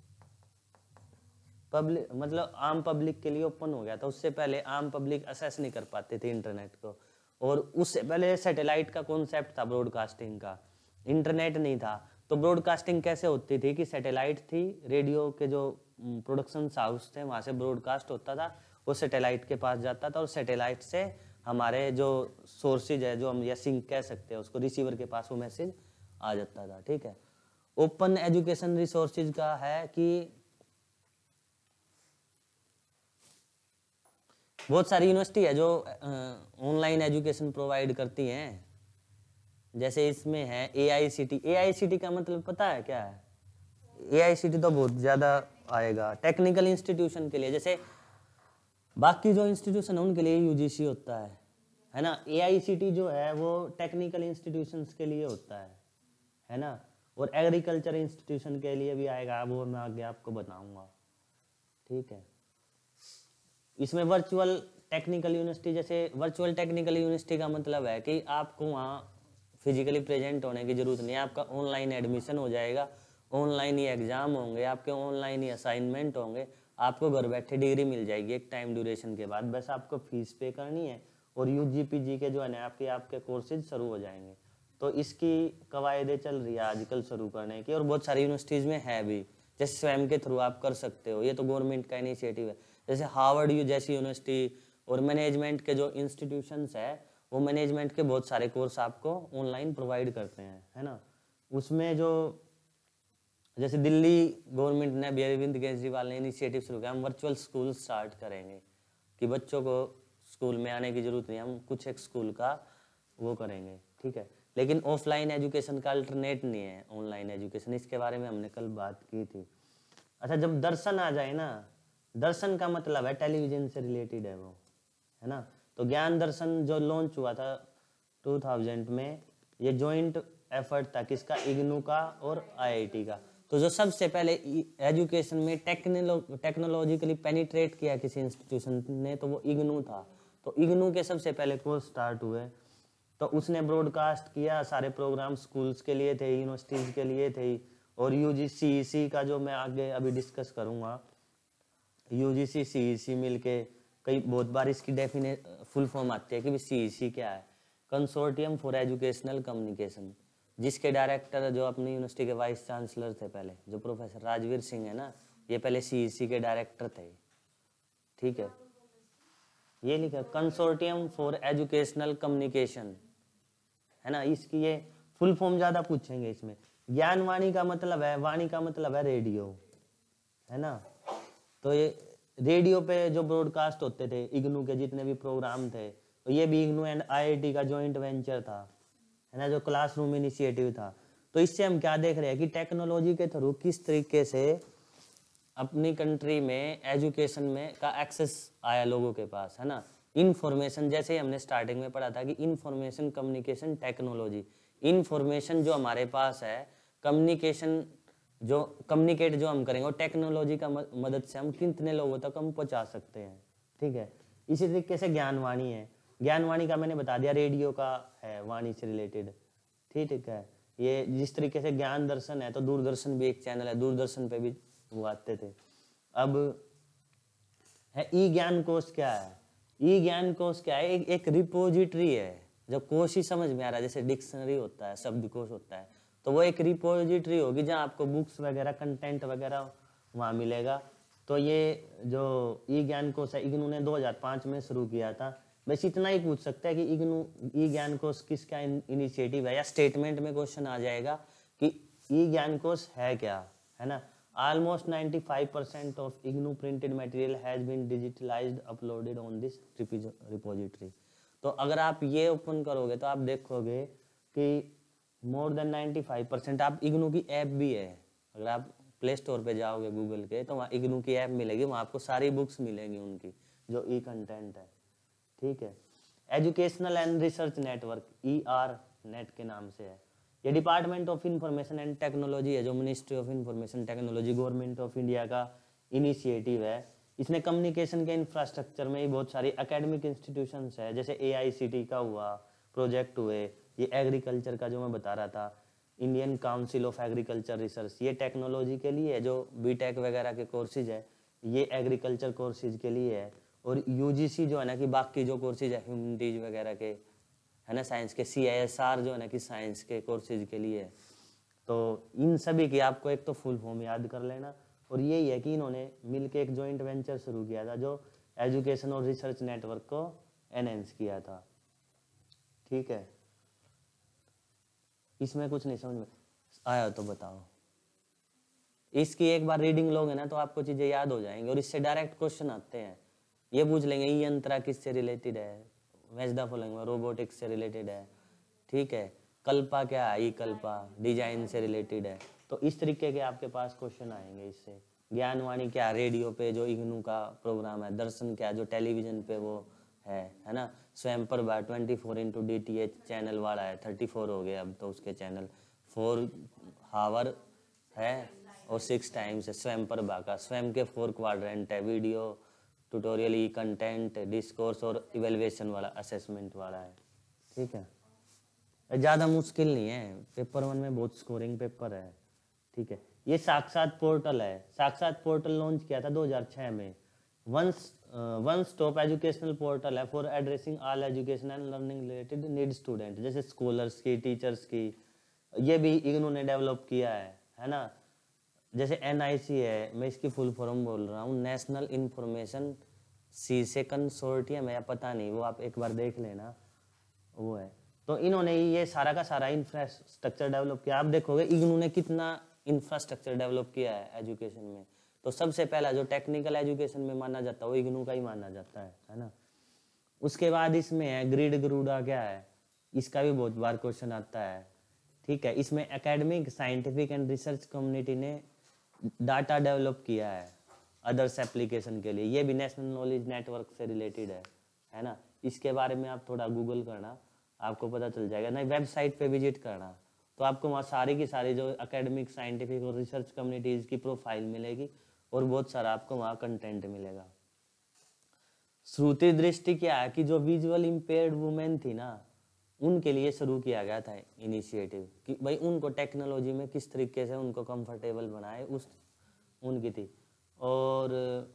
मतलब आम पब्लिक के लिए ओपन हो गया था। उससे पहले आम पब्लिक असेस नहीं कर पाते थे इंटरनेट को, और उससे पहले सैटेलाइट का कॉन्सेप्ट था ब्रॉडकास्टिंग का, इंटरनेट नहीं था। तो ब्रॉडकास्टिंग कैसे होती थी कि सैटेलाइट थी, रेडियो के जो प्रोडक्शन हाउस थे वहाँ से ब्रॉडकास्ट होता था, वो सैटेलाइट के पास जाता था, और सैटेलाइट से हमारे जो सोर्सेज है, जो हम या सिंक कह सकते हैं उसको, रिसीवर के पास वो मैसेज आ जाता था। ठीक है, ओपन एजुकेशन रिसोर्सेज का है कि बहुत सारी यूनिवर्सिटी है जो ऑनलाइन एजुकेशन प्रोवाइड करती हैं। जैसे इसमें है AICT। AICT का मतलब पता है क्या है? AICT तो बहुत ज़्यादा आएगा टेक्निकल इंस्टीट्यूशन के लिए, जैसे बाकी जो इंस्टीट्यूशन है उनके लिए UGC होता है ना। AICT जो है वो टेक्निकल इंस्टीट्यूशंस के लिए होता है ना। और एग्रीकल्चर इंस्टीट्यूशन के लिए भी आएगा, वो मैं आगे आपको बताऊंगा। ठीक है, इसमें वर्चुअल टेक्निकल यूनिवर्सिटी, जैसे वर्चुअल टेक्निकल यूनिवर्सिटी का मतलब है कि आपको वहाँ फिजिकली प्रेजेंट होने की जरूरत नहीं है, आपका ऑनलाइन एडमिशन हो जाएगा, ऑनलाइन ही एग्जाम होंगे आपके, ऑनलाइन ही असाइनमेंट होंगे, आपको घर बैठे डिग्री मिल जाएगी एक टाइम ड्यूरेशन के बाद। बस आपको फीस पे करनी है और UG PG के जो है ना आपके कोर्सेज शुरू हो जाएंगे। तो इसकी कवायदे चल रही है आजकल शुरू करने की, और बहुत सारी यूनिवर्सिटीज़ में है भी, जैसे स्वयं के थ्रू आप कर सकते हो, ये तो गवर्नमेंट का इनिशिएटिव है। जैसे हार्वर्ड जैसी यूनिवर्सिटी और मैनेजमेंट के जो इंस्टीट्यूशंस है, वो मैनेजमेंट के बहुत सारे कोर्स आपको ऑनलाइन प्रोवाइड करते हैं, है ना। उसमें जो जैसे दिल्ली गवर्नमेंट ने, अरविंद केजरीवाल ने इनिशिएटिव शुरू किया, हम वर्चुअल स्कूल स्टार्ट करेंगे कि बच्चों को स्कूल में आने की जरूरत नहीं, हम कुछ एक स्कूल का वो करेंगे। ठीक है, लेकिन ऑफलाइन एजुकेशन का अल्टरनेट नहीं है ऑनलाइन एजुकेशन, इसके बारे में हमने कल बात की थी। अच्छा, जब दर्शन आ जाए ना, दर्शन का मतलब है टेलीविजन से रिलेटेड है वो, है ना। तो ज्ञान दर्शन जो लॉन्च हुआ था 2000 में, ये जॉइंट एफर्ट था किसका, इग्नू का और IIT का। तो जो सबसे पहले एजुकेशन में टेक्नोलॉजिकली पेनिट्रेट किया किसी इंस्टीट्यूशन ने, तो वो इग्नू था। तो इग्नू के सबसे पहले कोर्स स्टार्ट हुए, तो उसने ब्रॉडकास्ट किया, सारे प्रोग्राम स्कूल्स के लिए थे, यूनिवर्सिटीज़ के लिए थे। और UGC का जो मैं आगे अभी डिस्कस करूँगा, UGC CEC मिलके कई बहुत बार इसकी फुल फॉर्म आती है कि CEC क्या है, कंसोर्टियम फॉर एजुकेशनल कम्युनिकेशन, जिसके डायरेक्टर जो अपनी यूनिवर्सिटी के वाइस चांसलर थे पहले, जो प्रोफेसर राजवीर सिंह है ना, ये पहले CEC के डायरेक्टर थे। ठीक है, ये लिखा कंसोर्टियम फॉर एजुकेशनल कम्युनिकेशन, है ना। इसकी ये फुल फॉर्म ज़्यादा पूछेंगे इसमें। ज्ञानवाणी का मतलब है, वाणी का मतलब है रेडियो, है ना। तो ये रेडियो पे जो ब्रॉडकास्ट होते थे, इग्नू के जितने भी प्रोग्राम थे, तो ये भी इग्नू एंड IIT का जॉइंट वेंचर था, है ना, जो क्लासरूम इनिशिएटिव था। तो इससे हम क्या देख रहे हैं कि टेक्नोलॉजी के थ्रू किस तरीके से अपनी कंट्री में एजुकेशन में का एक्सेस आया लोगों के पास, है ना। इंफॉर्मेशन, जैसे हमने स्टार्टिंग में पढ़ा था कि इंफॉर्मेशन कम्युनिकेशन टेक्नोलॉजी, इंफॉर्मेशन जो हमारे पास है, कम्युनिकेशन जो कम्युनिकेट जो हम करेंगे, और टेक्नोलॉजी का मदद से हम कितने लोगों तक हम पहुंचा सकते हैं। ठीक है, इसी तरीके से ज्ञानवाणी है, ज्ञानवाणी का मैंने बता दिया, रेडियो का है, वाणी से रिलेटेड। ठीक है, ये जिस तरीके से ज्ञान दर्शन है, तो दूरदर्शन भी एक चैनल है, दूरदर्शन पे भी वो आते थे। अब है ई ज्ञान कोश क्या है? ई ज्ञान कोश क्या है? एक रिपोजिटरी है। जब कोश ही समझ में आ रहा है, जैसे डिक्शनरी होता है, शब्दकोश होता है, तो वो एक रिपोजिटरी होगी जहाँ आपको बुक्स वगैरह, कंटेंट वगैरह वहाँ मिलेगा। तो ये जो ई ज्ञान कोश है, इग्नू ने 2005 में शुरू किया था। बस इतना ही पूछ सकता है कि इग्नू ई ज्ञान कोश किसका इनिशिएटिव है, या स्टेटमेंट में क्वेश्चन आ जाएगा कि ई ज्ञान कोश है क्या, है ना। Almost 95% of IGNOU printed material has been digitalized, uploaded on this repository. तो अगर आप ये ओपन करोगे तो आप देखोगे कि मोर देन 95% आप इग्नू की ऐप भी है। अगर आप प्ले स्टोर पे जाओगे गूगल के तो वहाँ इग्नू की ऐप मिलेगी, वहाँ आपको सारी बुक्स मिलेंगी उनकी जो ई कंटेंट है, ठीक है। Educational and research network ER net के नाम से है। ये department of information and technology है, जो ministry of information technology government of India का इनिशिएटिव है। इसने कम्युनिकेशन के इंफ्रास्ट्रक्चर में ही बहुत सारी एकेडमिक इंस्टीट्यूशंस है, जैसे AICT का हुआ, प्रोजेक्ट हुए, ये एग्रीकल्चर का जो मैं बता रहा था, Indian council of agriculture research, ये टेक्नोलॉजी के लिए है। जो BTech वगैरह के कोर्सेज है ये एग्रीकल्चर कोर्सेज के लिए है। और UGC जो है ना कि बाकी जो कोर्सेज है ह्यूमनिटीज वगैरह के, है ना, साइंस के, CISR जो है ना कि साइंस के कोर्सेज के लिए है। तो इन सभी की आपको एक तो फुल फॉर्म याद कर लेना, और यही है कि इन्होंने मिलके एक जॉइंट वेंचर शुरू किया था जो एजुकेशन और रिसर्च नेटवर्क को एनहेंस किया था, ठीक है। इसमें कुछ नहीं समझ में आया तो बताओ। इसकी एक बार रीडिंग लोगे ना तो आपको चीजें याद हो जाएंगी, और इससे डायरेक्ट क्वेश्चन आते हैं। ये पूछ लेंगे ई यंत्रा किससे रिलेटेड है, मैच द फॉलोइंग में रोबोटिक्स से रिलेटेड है, ठीक है। कल्पा क्या है, ई कल्पा डिजाइन से रिलेटेड है। तो इस तरीके के आपके पास क्वेश्चन आएंगे इससे। ज्ञानवाणी क्या, रेडियो पे जो इग्नू का प्रोग्राम है। दर्शन क्या, जो टेलीविजन पे वो है ना। स्वयं प्रभा 24x DTH चैनल वाला है, 34 हो गए अब तो उसके चैनल, 4 हावर है और 6 टाइम्स है स्वयं प्रभा का। स्वयं के 4 क्वाड्रेंट है, video tutorial, e content, discourse और इवेल्युएशन वाला, असेसमेंट वाला है, ठीक है। ज़्यादा मुश्किल नहीं है, पेपर 1 में बहुत स्कोरिंग पेपर है, ठीक है। ये साक्षात पोर्टल है। साक्षात पोर्टल लॉन्च किया था 2006 में। वन स्टॉप एजुकेशनल पोर्टल है for addressing all education and learning related need student, जैसे स्कॉलर्स की, टीचर्स की। ये भी इग्नू ने डेवलप किया है ना। जैसे NIC है, मैं इसकी फुल फॉर्म बोल रहा हूँ, नेशनल इंफॉर्मेशन सी से कंसोर्टियम है या पता नहीं, वो आप एक बार देख लेना, वो है। तो इन्होंने ये सारा का सारा इंफ्रास्ट्रक्चर डेवलप किया। आप देखोगे इग्नू ने कितना इंफ्रास्ट्रक्चर डेवलप किया है एजुकेशन में। तो सबसे पहला जो टेक्निकल एजुकेशन में माना जाता है वो इग्नू का ही माना जाता है ना। उसके बाद इसमें है ग्रिड गरुड़ा क्या है, इसका भी बहुत बार क्वेश्चन आता है, ठीक है। इसमें academic, scientific and research community ने डाटा डेवलप किया है अदर्स एप्लीकेशन के लिए। ये भी नेशनल नॉलेज नेटवर्क से रिलेटेड है ना। इसके बारे में आप थोड़ा गूगल करना, आपको पता चल जाएगा। नहीं, वेबसाइट पे विजिट करना, तो आपको वहाँ सारी की सारी जो एकेडमिक, साइंटिफिक और रिसर्च कम्युनिटीज़ की प्रोफाइल मिलेगी, और बहुत सारा आपको वहाँ कंटेंट मिलेगा। श्रुति दृष्टि क्या है कि जो विजुअल इम्पेयर्ड वुमेन थी ना, उनके लिए शुरू किया गया था इनिशिएटिव, कि भाई उनको टेक्नोलॉजी में किस तरीके से उनको कंफर्टेबल बनाए, उस उनकी थी। और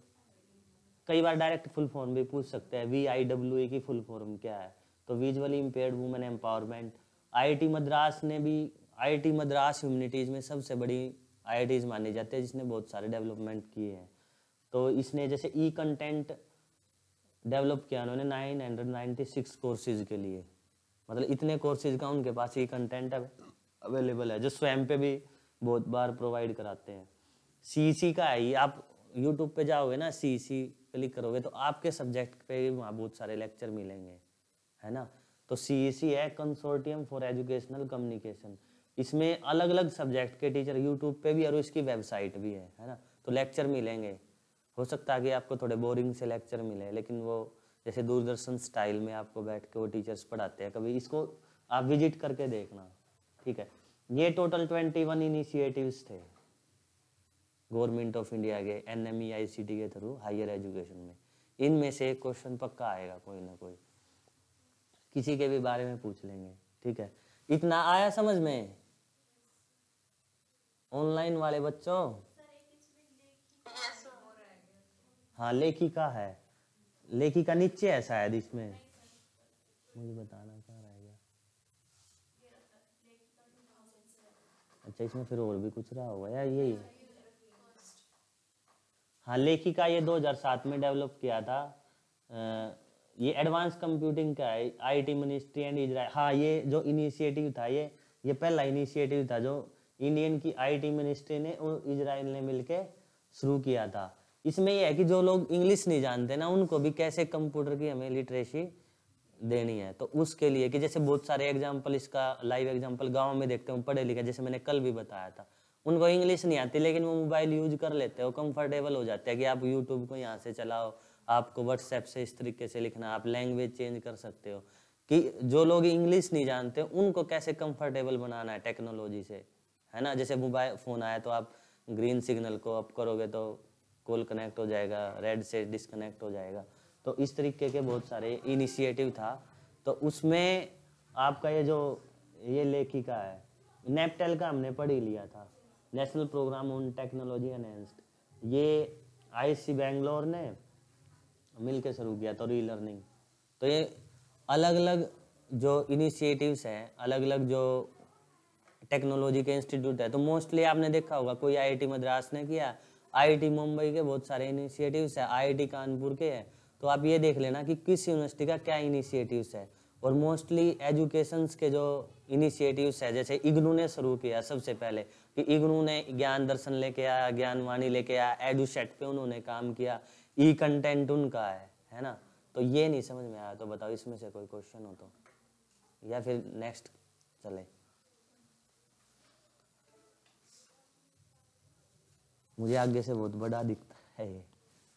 कई बार डायरेक्ट फुल फॉर्म भी पूछ सकते हैं, VIWE की फुल फॉर्म क्या है, तो visually impaired women empowerment. IIT Madras ने भी, IIT मद्रास ह्यूमनिटीज़ में सबसे बड़ी IITs मानी जाती है, जिसने बहुत सारे डेवलपमेंट किए हैं। तो इसने जैसे ई कंटेंट डेवलप किया उन्होंने 996 कोर्सेज के लिए, मतलब इतने कोर्सेज का उनके पास ई कंटेंट अवेलेबल है, जो स्वयं पे भी बहुत बार प्रोवाइड कराते हैं। CEC का है ये, आप यूट्यूब पे जाओगे ना, CEC क्लिक करोगे तो आपके सब्जेक्ट पे वहाँ बहुत सारे लेक्चर मिलेंगे, है ना। तो CEC है, कंसोर्टियम फॉर एजुकेशनल कम्युनिकेशन। इसमें अलग अलग सब्जेक्ट के टीचर यूट्यूब पे भी और इसकी वेबसाइट भी है ना। तो लेक्चर मिलेंगे। हो सकता है कि आपको थोड़े बोरिंग से लेक्चर मिले, लेकिन वो जैसे दूरदर्शन स्टाइल में आपको बैठ के वो टीचर्स पढ़ाते हैं, कभी इसको आप विजिट करके देखना, ठीक है। ये टोटल 21 इनिशिएटिव्स थे गवर्नमेंट ऑफ इंडिया के NMEICT के थ्रू हायर एजुकेशन में। इनमें से एक क्वेश्चन पक्का आएगा, कोई ना कोई, किसी के भी बारे में पूछ लेंगे, ठीक है। इतना आया समझ में ऑनलाइन वाले बच्चों? Yes, sir. हाँ लेखिका है, लेखिका नीचे है शायद इसमें, मुझे बताना कहाँ रह गया। अच्छा इसमें फिर और भी कुछ रहा होगा यार, यही है। हाँ लेखिका ये 2007 में डेवलप किया था। ये एडवांस कंप्यूटिंग का है, आईटी मिनिस्ट्री एंड इजराइल। हाँ ये जो इनिशिएटिव था ये पहला इनिशिएटिव था जो इंडियन की आईटी मिनिस्ट्री ने और इजराइल ने मिलके शुरू किया था। इसमें यह है कि जो लोग इंग्लिश नहीं जानते ना उनको भी कैसे कंप्यूटर की हमें लिटरेसी देनी है। तो उसके लिए कि जैसे बहुत सारे एग्जाम्पल, इसका लाइव एग्जाम्पल गाँव में देखते हैं पढ़े लिखे, जैसे मैंने कल भी बताया था, उनको इंग्लिश नहीं आती लेकिन वो मोबाइल यूज कर लेते हैं, वो कंफर्टेबल हो जाते हैं कि आप यूट्यूब को यहाँ से चलाओ, आपको व्हाट्सएप से इस तरीके से लिखना, आप लैंग्वेज चेंज कर सकते हो। कि जो लोग इंग्लिश नहीं जानते उनको कैसे कंफर्टेबल बनाना है टेक्नोलॉजी से, है ना। जैसे मोबाइल फ़ोन आया तो आप ग्रीन सिग्नल को अप करोगे तो कॉल कनेक्ट हो जाएगा, रेड से डिसकनेक्ट हो जाएगा। तो इस तरीके के बहुत सारे इनिशिएटिव था। तो उसमें आपका ये लेखिका है, नेपटेल का हमने पढ़ ही लिया था, national programme on technology enhanced. ये आईसी बेंगलोर ने मिलकर शुरू किया था, री लर्निंग। तो ये अलग अलग जो इनिशिएटिव्स हैं, अलग अलग जो टेक्नोलॉजी के इंस्टीट्यूट है, तो मोस्टली आपने देखा होगा कोई आईआईटी मद्रास ने किया, आईआईटी मुंबई के बहुत सारे इनिशिएटिव्स है, आईआईटी कानपुर के हैं। तो आप ये देख लेना कि किस यूनिवर्सिटी का क्या इनिशिएटिव्स है। और मोस्टली एजुकेशंस के जो इनिशिएटिव्स है, जैसे इग्नू ने शुरू किया सबसे पहले, कि इग्नू ने ज्ञान दर्शन लेके आया, ज्ञानवाणी लेके आया, एडुसेट पे उन्होंने काम किया, ई कंटेंट उनका है ना। तो ये नहीं समझ में आया तो बताओ इसमें से कोई क्वेश्चन हो तो, या फिर नेक्स्ट चले। मुझे आगे से बहुत बड़ा दिखता है ये।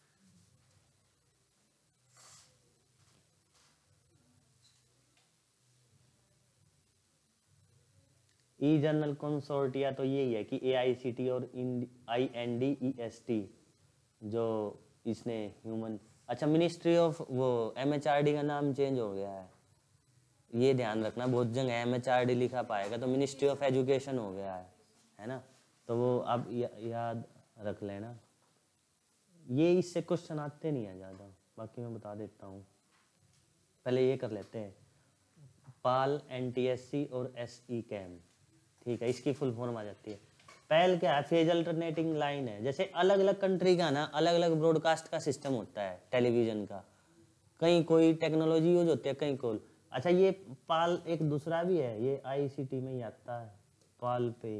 ई जर्नल कंसोर्टिया तो यही है कि AICT और INDEST जो इसने ह्यूमन, अच्छा मिनिस्ट्री ऑफ वो MHRD का नाम चेंज हो गया है, ये ध्यान रखना, बहुत जगह MHRD लिखा पाएगा तो मिनिस्ट्री ऑफ एजुकेशन हो गया है ना। तो वो आप याद रख लेना। ये इससे क्वेश्चन आते नहीं है ज़्यादा, बाकी मैं बता देता हूँ। पहले ये कर लेते हैं, पाल, NTSC और SE कैम, ठीक है, इसकी फुल फॉर्म आ जाती है। पहल क्या है, फेज अल्टरनेटिंग लाइन है। जैसे अलग अलग कंट्री का ना अलग अलग ब्रॉडकास्ट का सिस्टम होता है टेलीविजन का, कहीं कोई टेक्नोलॉजी यूज होती है, कहीं कोई। अच्छा ये पाल एक दूसरा भी है, ये ICT में ही आता है, पाल पे।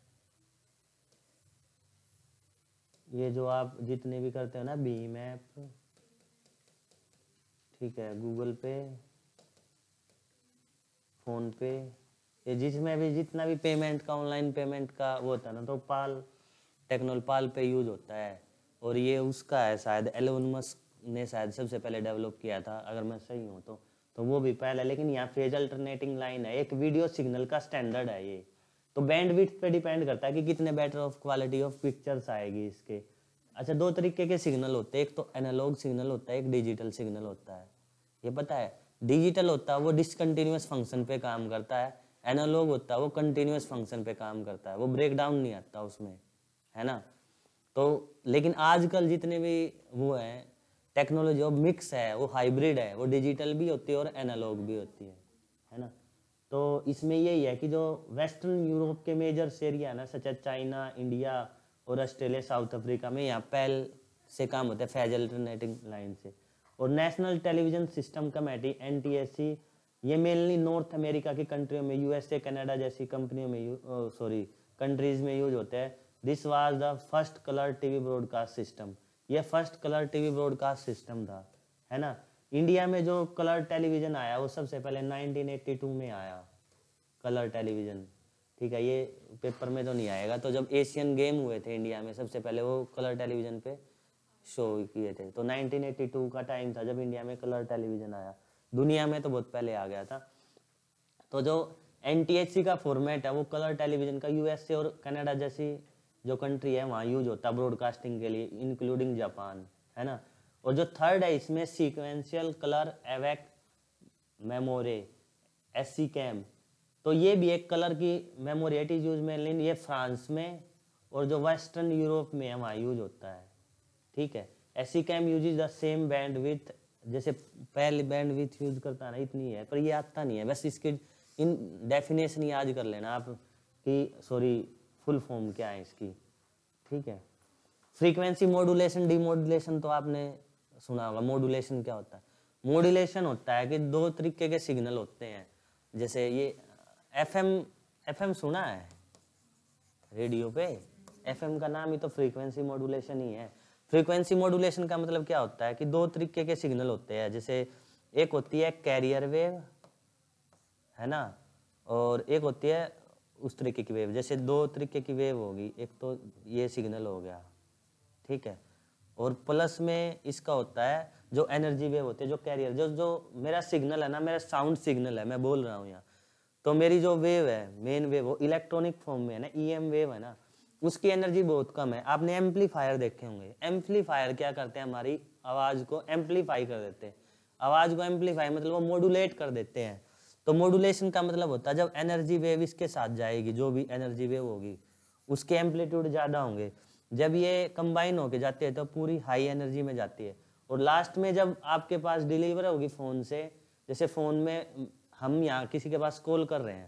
ये जो आप जितने भी करते हो ना, भीम ऐप, ठीक है, गूगल पे, फोन पे, ये जिसमें भी जितना भी पेमेंट का, ऑनलाइन पेमेंट का वो होता है ना, तो पाल पे यूज होता है। और ये उसका है शायद, एलोन मस्क ने शायद सबसे पहले डेवलप किया था अगर मैं सही हूँ तो वो भी पहले। लेकिन यहाँ फेज अल्टरनेटिंग लाइन है, एक वीडियो सिग्नल का स्टैंडर्ड है ये। तो बैंडविड्थ पे डिपेंड करता है कि कितने better of quality of pictures आएगी इसके। अच्छा दो तरीके के सिग्नल होते हैं, एक तो एनालॉग सिग्नल होता है, एक डिजिटल सिग्नल होता है। ये पता है, डिजिटल होता है वो डिसकंटिन्यूअस फंक्शन पे काम करता है, एनालॉग होता है वो कंटिन्यूअस फंक्शन पे काम करता है, वो ब्रेक डाउन नहीं आता उसमें, है ना। तो लेकिन आजकल जितने भी वो है टेक्नोलॉजी, वो मिक्स है, वो हाइब्रिड है, वो डिजिटल भी होती है और एनालॉग भी होती है ना। तो इसमें यही है कि जो वेस्टर्न यूरोप के मेजर एरिया है ना, सच एज चाइना, इंडिया और ऑस्ट्रेलिया, साउथ अफ्रीका में यहाँ पहल से काम होता है फेज अल्टरनेटिंग लाइन से। और national television system committee NTSC ये मेनली नॉर्थ अमेरिका की कंट्रियों में, USA, कनाडा जैसी कंपनियों में कंट्रीज में यूज होते हैं। This was the first colour TV broadcast system, ये first colour TV broadcast system था, है ना। इंडिया में जो कलर टेलीविजन आया वो सबसे पहले 1982 में आया, कलर टेलीविजन, ठीक है। ये पेपर में तो नहीं आएगा। तो जब एशियन गेम हुए थे इंडिया में, सबसे पहले वो कलर टेलीविजन पे शो किए थे। तो 1982 का टाइम था जब इंडिया में कलर टेलीविजन आया, दुनिया में तो बहुत पहले आ गया था। तो जो NTSC का फॉर्मेट है वो कलर टेलीविजन का USA और कनाडा जैसी जो कंट्री है वहाँ यूज होता है ब्रॉडकास्टिंग के लिए, इंक्लूडिंग जापान, है ना। और जो थर्ड है इसमें sequential colour avec memory, SC cam, तो ये भी एक कलर की memory, it is use mainly ये फ्रांस में और जो वेस्टर्न यूरोप में है वहाँ यूज होता है, ठीक है। SECAM use the same band with, जैसे पहले बैंड विथ यूज करता ना इतनी है, पर ये आता नहीं है। बस इसके इन डेफिनेशन याद कर लेना आप कि सॉरी फुल फॉर्म क्या है इसकी, ठीक है। फ्रीक्वेंसी मॉड्यूलेशन डीमॉड्यूलेशन तो आपने सुना होगा। मॉड्यूलेशन क्या होता है? मॉड्यूलेशन होता है कि दो तरीके के सिग्नल होते हैं, जैसे ये एफएम सुना है रेडियो पे, एफएम का नाम ही तो फ्रीक्वेंसी मॉड्यूलेशन ही है। फ्रीक्वेंसी मॉड्यूलेशन का मतलब क्या होता है कि दो तरीके के सिग्नल होते हैं, जैसे एक होती है कैरियर वेव, है ना, और एक होती है उस तरीके की वेव। जैसे दो तरीके की वेव होगी, एक तो ये सिग्नल हो गया, ठीक है, और प्लस में इसका होता है जो एनर्जी वेव होती है, जो कैरियर, जो मेरा सिग्नल है ना, मेरा साउंड सिग्नल है, मैं बोल रहा हूँ यहाँ, तो मेरी जो वेव है मेन वेव वो इलेक्ट्रॉनिक फॉर्म में है ना, ईएम वेव है ना, उसकी एनर्जी बहुत कम है। आपने एम्पलीफायर देखे होंगे, एम्पलीफायर क्या करते हैं, हमारी आवाज़ को एम्पलीफाई कर देते हैं। आवाज़ को एम्पलीफाई मतलब वो मॉड्यूलेट कर देते हैं। तो मॉड्यूलेशन का मतलब होता है जब एनर्जी वेव इसके साथ जाएगी, जो भी एनर्जी वेव होगी उसके एम्पलीट्यूड ज़्यादा होंगे, जब ये कंबाइन होके जाती है तो पूरी हाई एनर्जी में जाती है, और लास्ट में जब आपके पास डिलीवर होगी फ़ोन से, जैसे फ़ोन में हम यहाँ किसी के पास कॉल कर रहे हैं,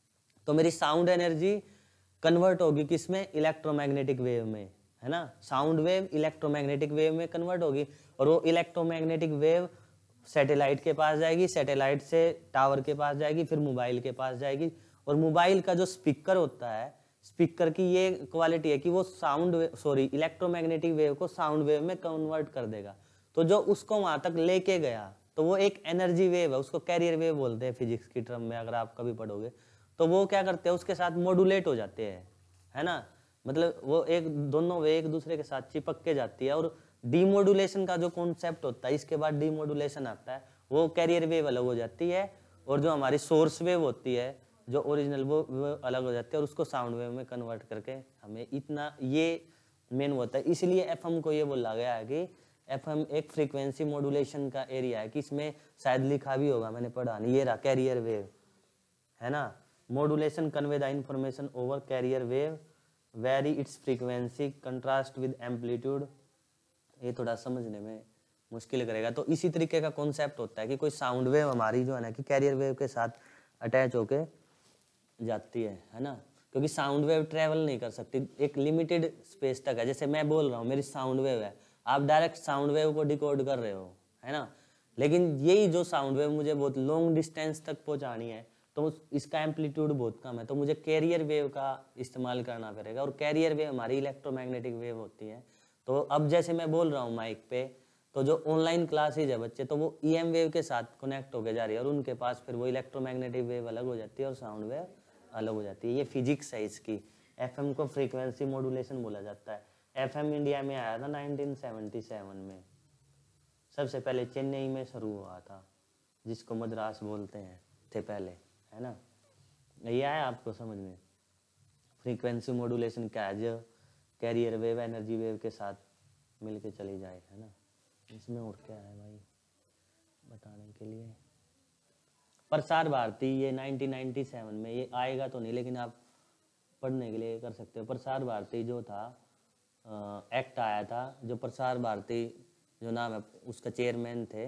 तो मेरी साउंड एनर्जी कन्वर्ट होगी किस में, इलेक्ट्रोमैग्नेटिक वेव में, है ना। साउंड वेव इलेक्ट्रोमैग्नेटिक वेव में कन्वर्ट होगी, और वो इलेक्ट्रोमैग्नेटिक वेव सैटेलाइट के पास जाएगी, सैटेलाइट से टावर के पास जाएगी, फिर मोबाइल के पास जाएगी, और मोबाइल का जो स्पीकर होता है, स्पीकर की ये क्वालिटी है कि वो इलेक्ट्रोमैग्नेटिक वेव को साउंड वेव में कन्वर्ट कर देगा। तो जो उसको वहां तक लेके गया तो वो एक एनर्जी वेव है, उसको कैरियर वेव बोलते हैं फिजिक्स की टर्म में, अगर आप कभी पढ़ोगे तो वो क्या करते हैं, उसके साथ मॉड्यूलेट हो जाते हैं, है ना, मतलब वो दोनों वे एक दूसरे के साथ चिपक के जाती है। और डीमॉड्यूलेशन का जो कॉन्सेप्ट होता है, इसके बाद डीमॉड्यूलेशन आता है, वो कैरियर वेव अलग हो जाती है, और जो हमारी सोर्स वेव होती है जो ओरिजिनल वो अलग हो जाती है, और उसको साउंड वेव में कन्वर्ट करके हमें इतना ये मेन होता है। इसलिए एफएम को ये बोला गया है कि एफएम एक फ्रीक्वेंसी मॉड्यूलेशन का एरिया है, कि इसमें शायद लिखा भी होगा, मैंने पढ़ा नहीं, ये रहा कैरियर वेव, है ना। Modulation convey the information over carrier wave, vary its frequency contrast with amplitude. ये थोड़ा समझने में मुश्किल करेगा। तो इसी तरीके का कॉन्सेप्ट होता है कि कोई साउंड वेव हमारी जो है ना कि कैरियर वेव के साथ अटैच होके जाती है ना, क्योंकि साउंड वेव ट्रेवल नहीं कर सकती, एक लिमिटेड स्पेस तक है। जैसे मैं बोल रहा हूँ, मेरी साउंड वेव है, आप डायरेक्ट साउंड वेव को डिकोड कर रहे हो, है ना, लेकिन यही जो साउंड वेव मुझे बहुत लॉन्ग डिस्टेंस तक पहुँचानी है, तो इसका एम्पलीट्यूड बहुत कम है, तो मुझे कैरियर वेव का इस्तेमाल करना पड़ेगा। और कैरियर वेव हमारी इलेक्ट्रोमैग्नेटिक वेव होती है। तो अब जैसे मैं बोल रहा हूँ माइक पे, तो जो ऑनलाइन क्लासेज है बच्चे, तो वो ईएम वेव के साथ कनेक्ट होके जा रही है, और उनके पास फिर वो इलेक्ट्रोमैग्नेटिक वेव अलग हो जाती है और साउंड वेव अलग हो जाती है। ये फिजिक्स है इसकी। एफएम को फ्रीक्वेंसी मॉड्यूलेशन बोला जाता है। एफएम इंडिया में आया था 1977 में, सबसे पहले चेन्नई में शुरू हुआ था, जिसको मद्रास बोलते हैं थे पहले, है ना। ये आया आपको समझ में? फ्रीक्वेंसी मॉड्यूलेशन क्या है, जो कैरियर वेव एनर्जी वेव के साथ मिलके चली जाए, है ना। इसमें और क्या है भाई बताने के लिए? प्रसार भारती, ये 1997 में, ये आएगा तो नहीं लेकिन आप पढ़ने के लिए कर सकते हो। प्रसार भारती जो था एक्ट आया था, जो प्रसार भारती जो नाम है उसका चेयरमैन थे,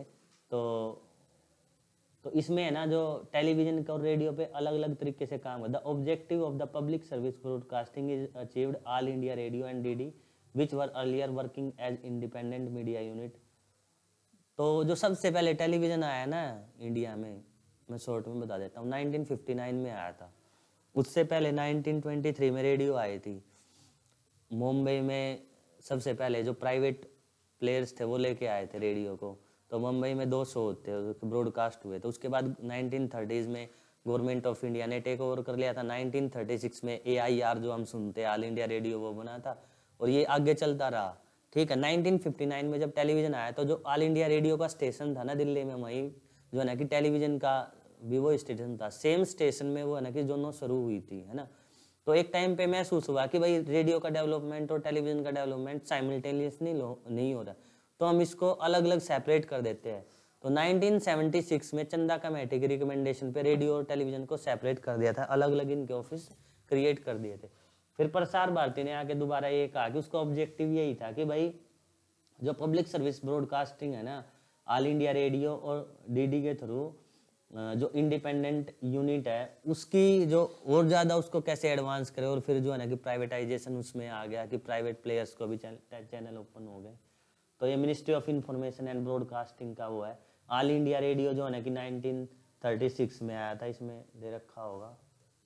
तो इसमें है ना जो टेलीविजन और रेडियो पे अलग अलग तरीके से काम है। The objective of the public service broadcasting is achieved all India radio and DD which were earlier working as independent media unit. तो जो सबसे पहले टेलीविजन आया ना इंडिया में, मैं शॉर्ट में बता देता हूँ, 1959 में आया था। उससे पहले 1923 में रेडियो आई थी। मुंबई में सबसे पहले जो प्राइवेट प्लेयर्स थे वो लेके आए थे रेडियो को, तो मुंबई में 2 शो थे ब्रॉडकास्ट हुए। तो उसके बाद 1930s में गवर्नमेंट ऑफ इंडिया ने टेक ओवर कर लिया था। 1936 में AIR जो हम सुनते हैं, ऑल इंडिया रेडियो, वो बना था, और ये आगे चलता रहा, ठीक है। 1959 में जब टेलीविजन आया, तो जो ऑल इंडिया रेडियो का स्टेशन था ना दिल्ली में, वहीं जो है ना कि टेलीविजन का भी वो स्टेशन था, सेम स्टेशन में वो है ना कि दोनों शुरू हुई थी, है ना। तो एक टाइम पे महसूस हुआ कि भाई रेडियो का डेवलपमेंट और टेलीविजन का डेवलपमेंट साइमल्टेनियसली नहीं हो रहा, तो हम इसको अलग अलग सेपरेट कर देते हैं। तो 1976 में चंदा कमेटी की रिकमेंडेशन पे रेडियो और टेलीविजन को सेपरेट कर दिया था, अलग अलग इनके ऑफिस क्रिएट कर दिए थे। फिर प्रसार भारती ने आके दोबारा ये कहा कि उसका ऑब्जेक्टिव यही था कि भाई जो पब्लिक सर्विस ब्रॉडकास्टिंग है ना, ऑल इंडिया रेडियो और डीडी के थ्रू जो इंडिपेंडेंट यूनिट है उसकी जो और ज़्यादा उसको कैसे एडवांस करे, और फिर जो है ना कि प्राइवेटाइजेशन उसमें आ गया कि प्राइवेट प्लेयर्स को भी चैनल ओपन हो गए। तो ये ministry of information and broadcasting का वो है। ऑल इंडिया रेडियो जो है ना कि 1936 में आया था, इसमें दे रखा होगा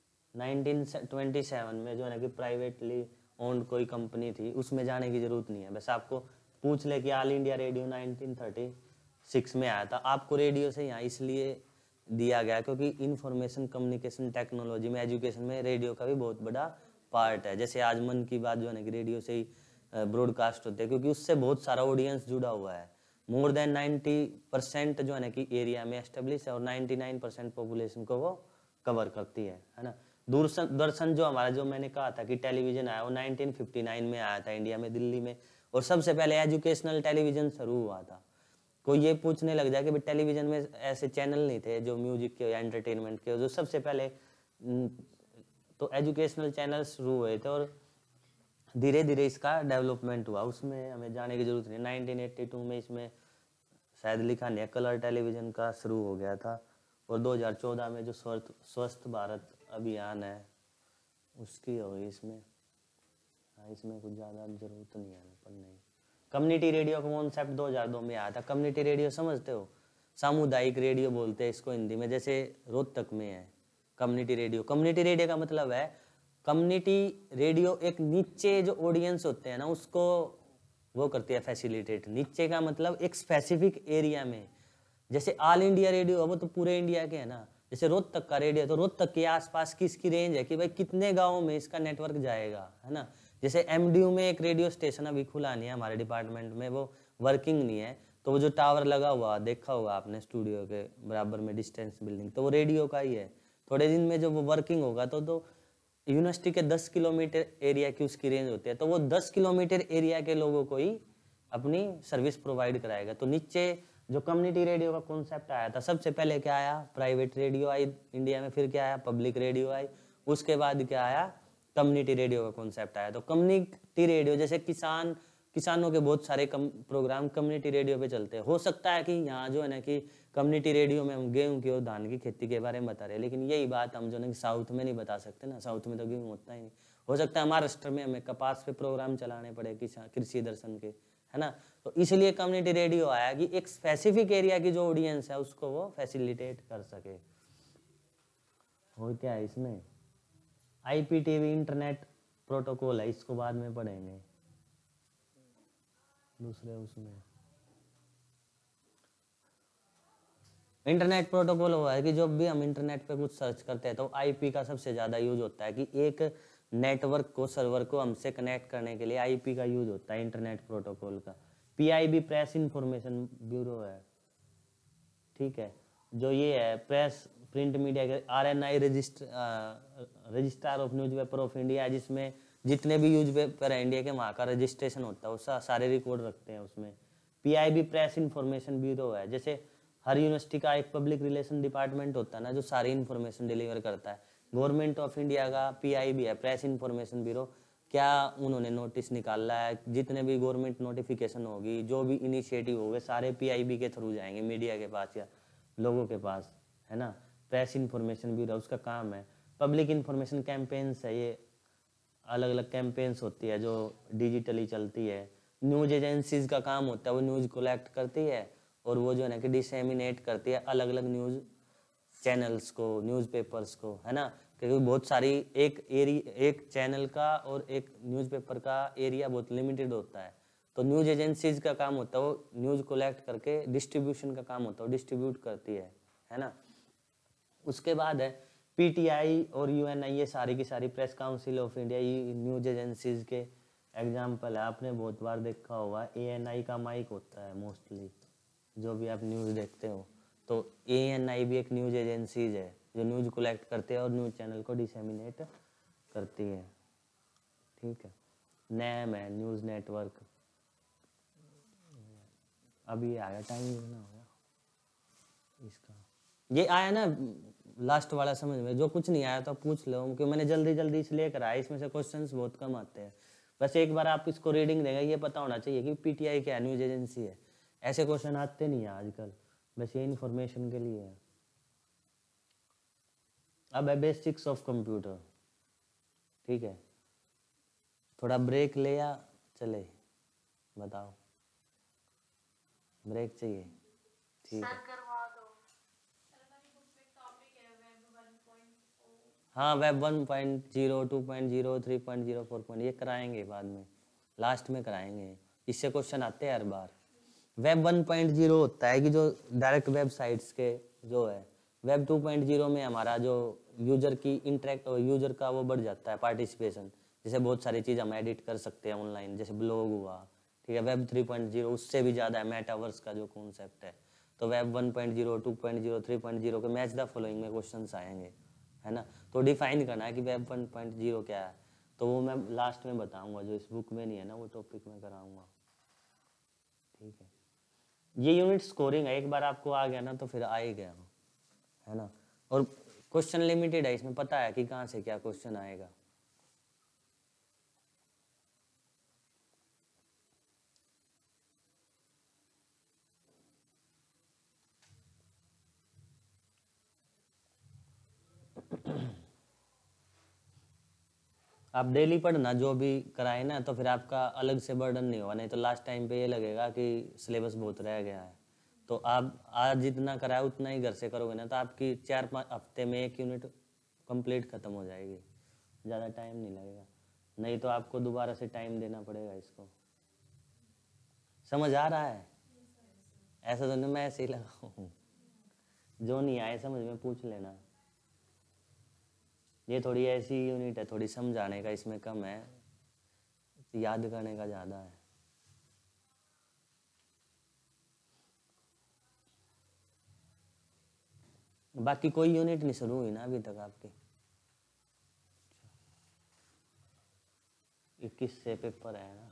1927 में जो है ना कि प्राइवेटली ओन्ड कोई कंपनी थी, उसमें जाने की जरूरत नहीं है, बस आपको पूछ ले कि ऑल इंडिया रेडियो 1936 में आया था। आपको रेडियो से यहाँ इसलिए दिया गया क्योंकि इंफॉर्मेशन कम्युनिकेशन टेक्नोलॉजी में, एजुकेशन में रेडियो का भी बहुत बड़ा पार्ट है। जैसे आज मन की बात जो है ना कि रेडियो से ही ब्रॉडकास्ट होते हैं, क्योंकि उससे बहुत सारा ऑडियंस जुड़ा हुआ है। मोर देन 90% जो है ना कि एरिया में एस्टेब्लिश है और 99% पॉपुलेशन को वो कवर करती है ना। दूरदर्शन जो हमारा, जो मैंने कहा था कि टेलीविजन आया, वो 1959 में आया था इंडिया में, दिल्ली में, और सबसे पहले एजुकेशनल टेलीविजन शुरू हुआ था। कोई ये पूछने लग जाए कि भाई टेलीविजन में ऐसे चैनल नहीं थे जो म्यूजिक के या एंटरटेनमेंट के, जो सबसे पहले तो एजुकेशनल चैनल शुरू हुए थे और धीरे धीरे इसका डेवलपमेंट हुआ। उसमें हमें जाने की जरूरत नहीं। 1982 में इसमें शायद लिखा नहीं है, कलर टेलीविजन का शुरू हो गया था, और 2014 में जो स्वस्थ भारत अभियान है उसकी होगी इसमें। हाँ, इसमें कुछ ज़्यादा जरूरत नहीं है पढ़ने की। कम्युनिटी रेडियो का कॉन्सेप्ट 2002 में आया था। कम्युनिटी रेडियो समझते हो? सामुदायिक रेडियो बोलते हैं इसको हिंदी में, जैसे रोहतक में है कम्युनिटी रेडियो। कम्युनिटी रेडियो का मतलब है, कम्युनिटी रेडियो एक नीचे जो ऑडियंस होते हैं ना उसको वो करती है फैसिलिटेट। नीचे का मतलब एक स्पेसिफिक एरिया में, जैसे ऑल इंडिया रेडियो है वो तो पूरे इंडिया के है ना। जैसे रोहतक का रेडियो, तो रोहतक के आसपास की इसकी रेंज है कि भाई कितने गाँव में इसका नेटवर्क जाएगा, है ना। जैसे एमडीयू में एक रेडियो स्टेशन अभी खुला नहीं है हमारे डिपार्टमेंट में, वो वर्किंग नहीं है, तो वो जो टावर लगा हुआ देखा होगा आपने स्टूडियो के बराबर में डिस्टेंस बिल्डिंग, तो वो रेडियो का ही है। थोड़े दिन में जब वो वर्किंग होगा तो यूनिवर्सिटी के 10 किलोमीटर एरिया की उसकी रेंज होती है, तो वो 10 किलोमीटर एरिया के लोगों को ही अपनी सर्विस प्रोवाइड कराएगा। तो नीचे जो कम्युनिटी रेडियो का कॉन्सेप्ट आया था, सबसे पहले क्या आया, प्राइवेट रेडियो आई इंडिया में, फिर क्या आया, पब्लिक रेडियो आई, उसके बाद क्या आया, कम्युनिटी रेडियो का कॉन्सेप्ट आया। तो कम्युनिटी रेडियो, जैसे किसानों के बहुत सारे प्रोग्राम कम्युनिटी रेडियो पे चलते हैं। हो सकता है कि यहाँ जो है ना कि कम्युनिटी रेडियो में हम गेहूं की और धान की खेती के बारे में बता रहे हैं, लेकिन यही बात हम जो है कि साउथ में नहीं बता सकते ना, साउथ में तो गेहूं होता ही नहीं। हो सकता है महाराष्ट्र में हमें कपास पे प्रोग्राम चलाने पड़े कृषि दर्शन के, है ना। तो इसलिए कम्युनिटी रेडियो आया कि एक स्पेसिफिक एरिया की जो ऑडियंस है उसको वो फैसिलिटेट कर सके। और क्या है इसमें, IPTV इंटरनेट प्रोटोकॉल है, इसको बाद में पढ़ेंगे दूसरे उसमें। इंटरनेट प्रोटोकॉल हुआ है कि जब भी हम इंटरनेट पे कुछ सर्च करते हैं तो IP का सबसे ज़्यादा यूज होता है, कि एक नेटवर्क को, सर्वर को हमसे कनेक्ट करने के लिए IP का यूज होता है इंटरनेट प्रोटोकॉल का। PIB प्रेस इंफॉर्मेशन ब्यूरो है, ठीक है, जो ये है प्रेस प्रिंट मीडिया के RNI registrar of newspaper of India, जिसमें जितने भी न्यूज़पेपर है इंडिया के वहाँ का रजिस्ट्रेशन होता है, वो सारे रिकॉर्ड रखते हैं उसमें। PIB प्रेस इंफॉर्मेशन ब्यूरो है, जैसे हर यूनिवर्सिटी का एक पब्लिक रिलेशन डिपार्टमेंट होता है ना, जो सारी इंफॉर्मेशन डिलीवर करता है। गवर्नमेंट ऑफ इंडिया का PIB है, प्रेस इंफॉर्मेशन ब्यूरो। क्या उन्होंने नोटिस निकाला है, जितने भी गवर्नमेंट नोटिफिकेशन होगी, जो भी इनिशिएटिव होंगे, सारे PIB के थ्रू जाएंगे मीडिया के पास या लोगों के पास, है ना। प्रेस इंफॉर्मेशन ब्यूरो उसका काम है। पब्लिक इंफॉर्मेशन कैंपेन्स है, ये अलग अलग कैंपेन्स होती है जो डिजिटली चलती है। न्यूज़ एजेंसीज का काम होता है, वो न्यूज़ कलेक्ट करती है और वो जो है ना कि डिसेमिनेट करती है अलग अलग न्यूज़ चैनल्स को, न्यूज़पेपर्स को, है ना। क्योंकि बहुत सारी एक चैनल का और एक न्यूज़पेपर का एरिया बहुत लिमिटेड होता है, तो न्यूज़ एजेंसीज का काम होता है वो न्यूज़ कलेक्ट करके डिस्ट्रीब्यूशन का काम होता है, वो डिस्ट्रीब्यूट करती है ना। उसके बाद है PTI और UNI, ये सारी की सारी प्रेस काउंसिल ऑफ इंडिया, ये न्यूज़ एजेंसीज के एग्जाम्पल है। आपने बहुत बार देखा होगा ANI का माइक होता है मोस्टली, जो भी आप न्यूज़ देखते हो, तो ANI भी एक न्यूज़ एजेंसीज है जो न्यूज़ कलेक्ट करते हैं और न्यूज़ चैनल को डिसेमिनेट करती है, ठीक है। NAM है, न्यूज़ नेटवर्क। अभी ये आया टाइम ना होगा इसका, ये आया ना लास्ट वाला समझ में। जो कुछ नहीं आया तो पूछ लो, क्योंकि मैंने जल्दी जल्दी इसलिए कराया, इसमें से क्वेश्चंस बहुत कम आते हैं। बस एक बार आप इसको रीडिंग देंगे, ये पता होना चाहिए कि पीटीआई क्या है, न्यूज एजेंसी है। ऐसे क्वेश्चन आते नहीं है आजकल, बस ये इन्फॉर्मेशन के लिए है। अब है बेसिक्स ऑफ कंप्यूटर, ठीक है। थोड़ा ब्रेक ले या चले, बताओ, ब्रेक चाहिए? ठीक है, करवा दो। हाँ वेब 1.0, 2.0, 3.0, 4. ये कराएंगे बाद में, लास्ट में कराएंगे, इससे क्वेश्चन आते हैं हर बार। वेब 1.0 होता है कि जो डायरेक्ट वेबसाइट्स के जो है। वेब 2.0 में हमारा जो यूजर की इंटरेक्ट और यूजर का वो बढ़ जाता है पार्टिसिपेशन, जैसे बहुत सारी चीज़ हम एडिट कर सकते हैं ऑनलाइन, जैसे ब्लॉग हुआ, ठीक है। वेब 3.0 उससे भी ज़्यादा है, मेटावर्स का जो कॉन्सेप्ट है। तो वेब 1.0, 2.0, 3.0 के मैच द फॉलोइंग में क्वेश्चंस आएंगे, है ना। तो डिफाइन करना है कि वेब 1.0 क्या है, तो वो मैं लास्ट में बताऊंगा, जो इस बुक में नहीं है ना वो टॉपिक में कराऊंगा, ठीक है। ये यूनिट स्कोरिंग है, एक बार आपको आ गया ना तो फिर आ ही गया, है ना। और क्वेश्चन लिमिटेड है, इसमें पता है कि कहाँ से क्या क्वेश्चन आएगा। आप डेली पढ़ना जो भी कराए ना, तो फिर आपका अलग से बर्डन नहीं होगा, नहीं तो लास्ट टाइम पे ये लगेगा कि सिलेबस बहुत रह गया है। तो आप आज जितना कराए उतना ही घर से करोगे ना, तो आपकी 4-5 हफ्ते में एक यूनिट कंप्लीट खत्म हो जाएगी, ज़्यादा टाइम नहीं लगेगा। नहीं तो आपको दोबारा से टाइम देना पड़ेगा इसको। समझ आ रहा है? ऐसा तो नहीं मैं ऐसे ही लगा हूँ, जो नहीं आए समझ में पूछ लेना। ये थोड़ी ऐसी यूनिट है, थोड़ी समझाने का इसमें कम है, याद करने का ज़्यादा है। बाकी कोई यूनिट नहीं शुरू हुई ना अभी तक आपकी? 21 से पेपर है ना,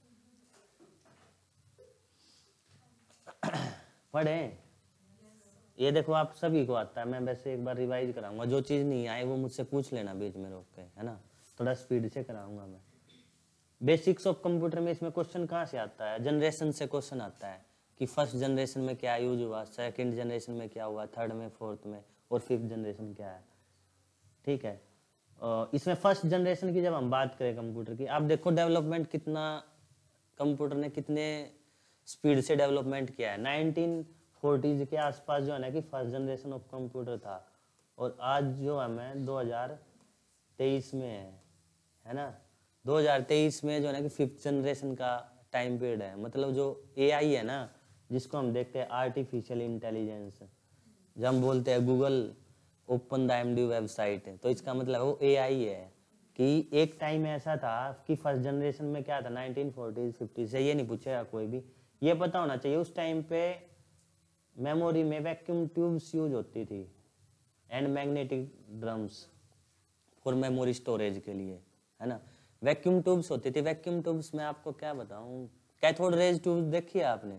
पढ़े। ये देखो आप सभी को आता है, मैं वैसे एक बार रिवाइज कराऊंगा, जो चीज़ नहीं आए वो मुझसे पूछ लेना बीच में रोक के, है ना। थोड़ा स्पीड से कराऊंगा मैं। बेसिक्स ऑफ कंप्यूटर में इसमें क्वेश्चन कहाँ से आता है? जनरेशन से क्वेश्चन आता है कि फर्स्ट जनरेशन में क्या यूज हुआ, सेकंड जनरेशन में क्या हुआ, थर्ड में, फोर्थ में, और फिफ्थ जनरेशन क्या है, ठीक है। इसमें फर्स्ट जनरेशन की जब हम बात करें कंप्यूटर की, आप देखो डेवलपमेंट कितना, कंप्यूटर ने कितने स्पीड से डेवलपमेंट किया है। 1940s के आसपास जो है ना कि फर्स्ट जनरेशन ऑफ कंप्यूटर था, और आज जो हमें 2023 में है ना, 2023 में जो है ना कि फिफ्थ जनरेशन का टाइम पीरियड है। मतलब जो एआई है ना, जिसको हम देखते हैं आर्टिफिशियल इंटेलिजेंस, जब हम बोलते हैं Google open the MD website, तो इसका मतलब वो एआई है। कि एक टाइम ऐसा था कि फर्स्ट जनरेशन में क्या था, 1940s 50 से, ये नहीं पूछेगा कोई भी, ये पता होना चाहिए उस टाइम पे मेमोरी में वैक्यूम ट्यूब्स यूज होती थी and magnetic drums for memory storage के लिए, है ना। वैक्यूम ट्यूब्स होती थी। वैक्यूम ट्यूब्स में आपको क्या बताऊं, कैथोड रेज ट्यूब्स देखी है आपने?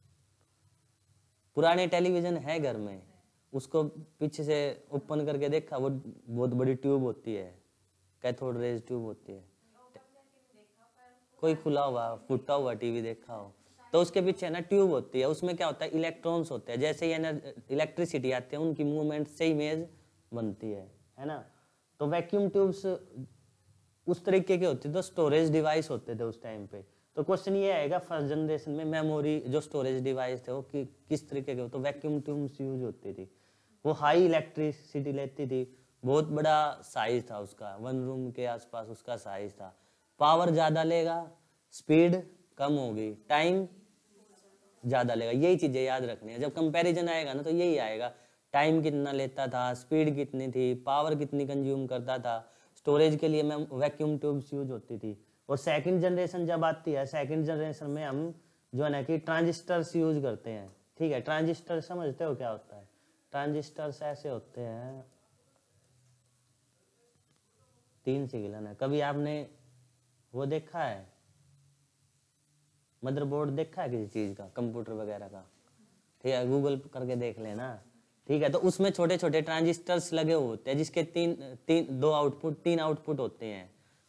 पुराने टेलीविजन है घर में, उसको पीछे से ओपन करके देखा, वो बहुत बड़ी ट्यूब होती है, कैथोड रेज ट्यूब होती है। कोई खुला हुआ फूटा हुआ टीवी देखा हो तो उसके पीछे ना ट्यूब होती है, उसमें क्या होता है, इलेक्ट्रॉन्स होते हैं, जैसे ही इलेक्ट्रिसिटी आती है उनकी मूवमेंट से इमेज बनती है ना। तो वैक्यूम ट्यूब्स उस तरीके के होते थे, तो स्टोरेज डिवाइस होते थे उस टाइम पे। तो क्वेश्चन ये आएगा फर्स्ट जनरेशन में मेमोरी जो स्टोरेज डिवाइस थे वो किस तरीके के हो, तो वैक्यूम ट्यूब्स यूज होती थी। वो हाई इलेक्ट्रिसिटी लेती थी, बहुत बड़ा साइज था उसका, 1 रूम के आसपास उसका साइज था। पावर ज़्यादा लेगा, स्पीड कम होगी, टाइम ज़्यादा लेगा। यही चीज़ें याद रखनी है, जब कंपैरिजन आएगा ना तो यही आएगा, टाइम कितना लेता था, स्पीड कितनी थी, पावर कितनी कंज्यूम करता था। स्टोरेज के लिए मैं वैक्यूम ट्यूब्स यूज होती थी। और सेकंड जनरेशन जब आती है, सेकंड जनरेशन में हम जो है ना कि ट्रांजिस्टर्स यूज करते हैं, ठीक है। ट्रांजिस्टर समझते हो क्या होता है? ट्रांजिस्टर्स ऐसे होते हैं, 3 सिग्नल है। कभी आपने वो देखा है, मदरबोर्ड देखा है किसी चीज़ का, कंप्यूटर वगैरह का? ठीक है, गूगल करके देख लेना, ठीक है। तो उसमें छोटे छोटे ट्रांजिस्टर्स लगे होते हैं, जिसके 3 आउटपुट होते हैं,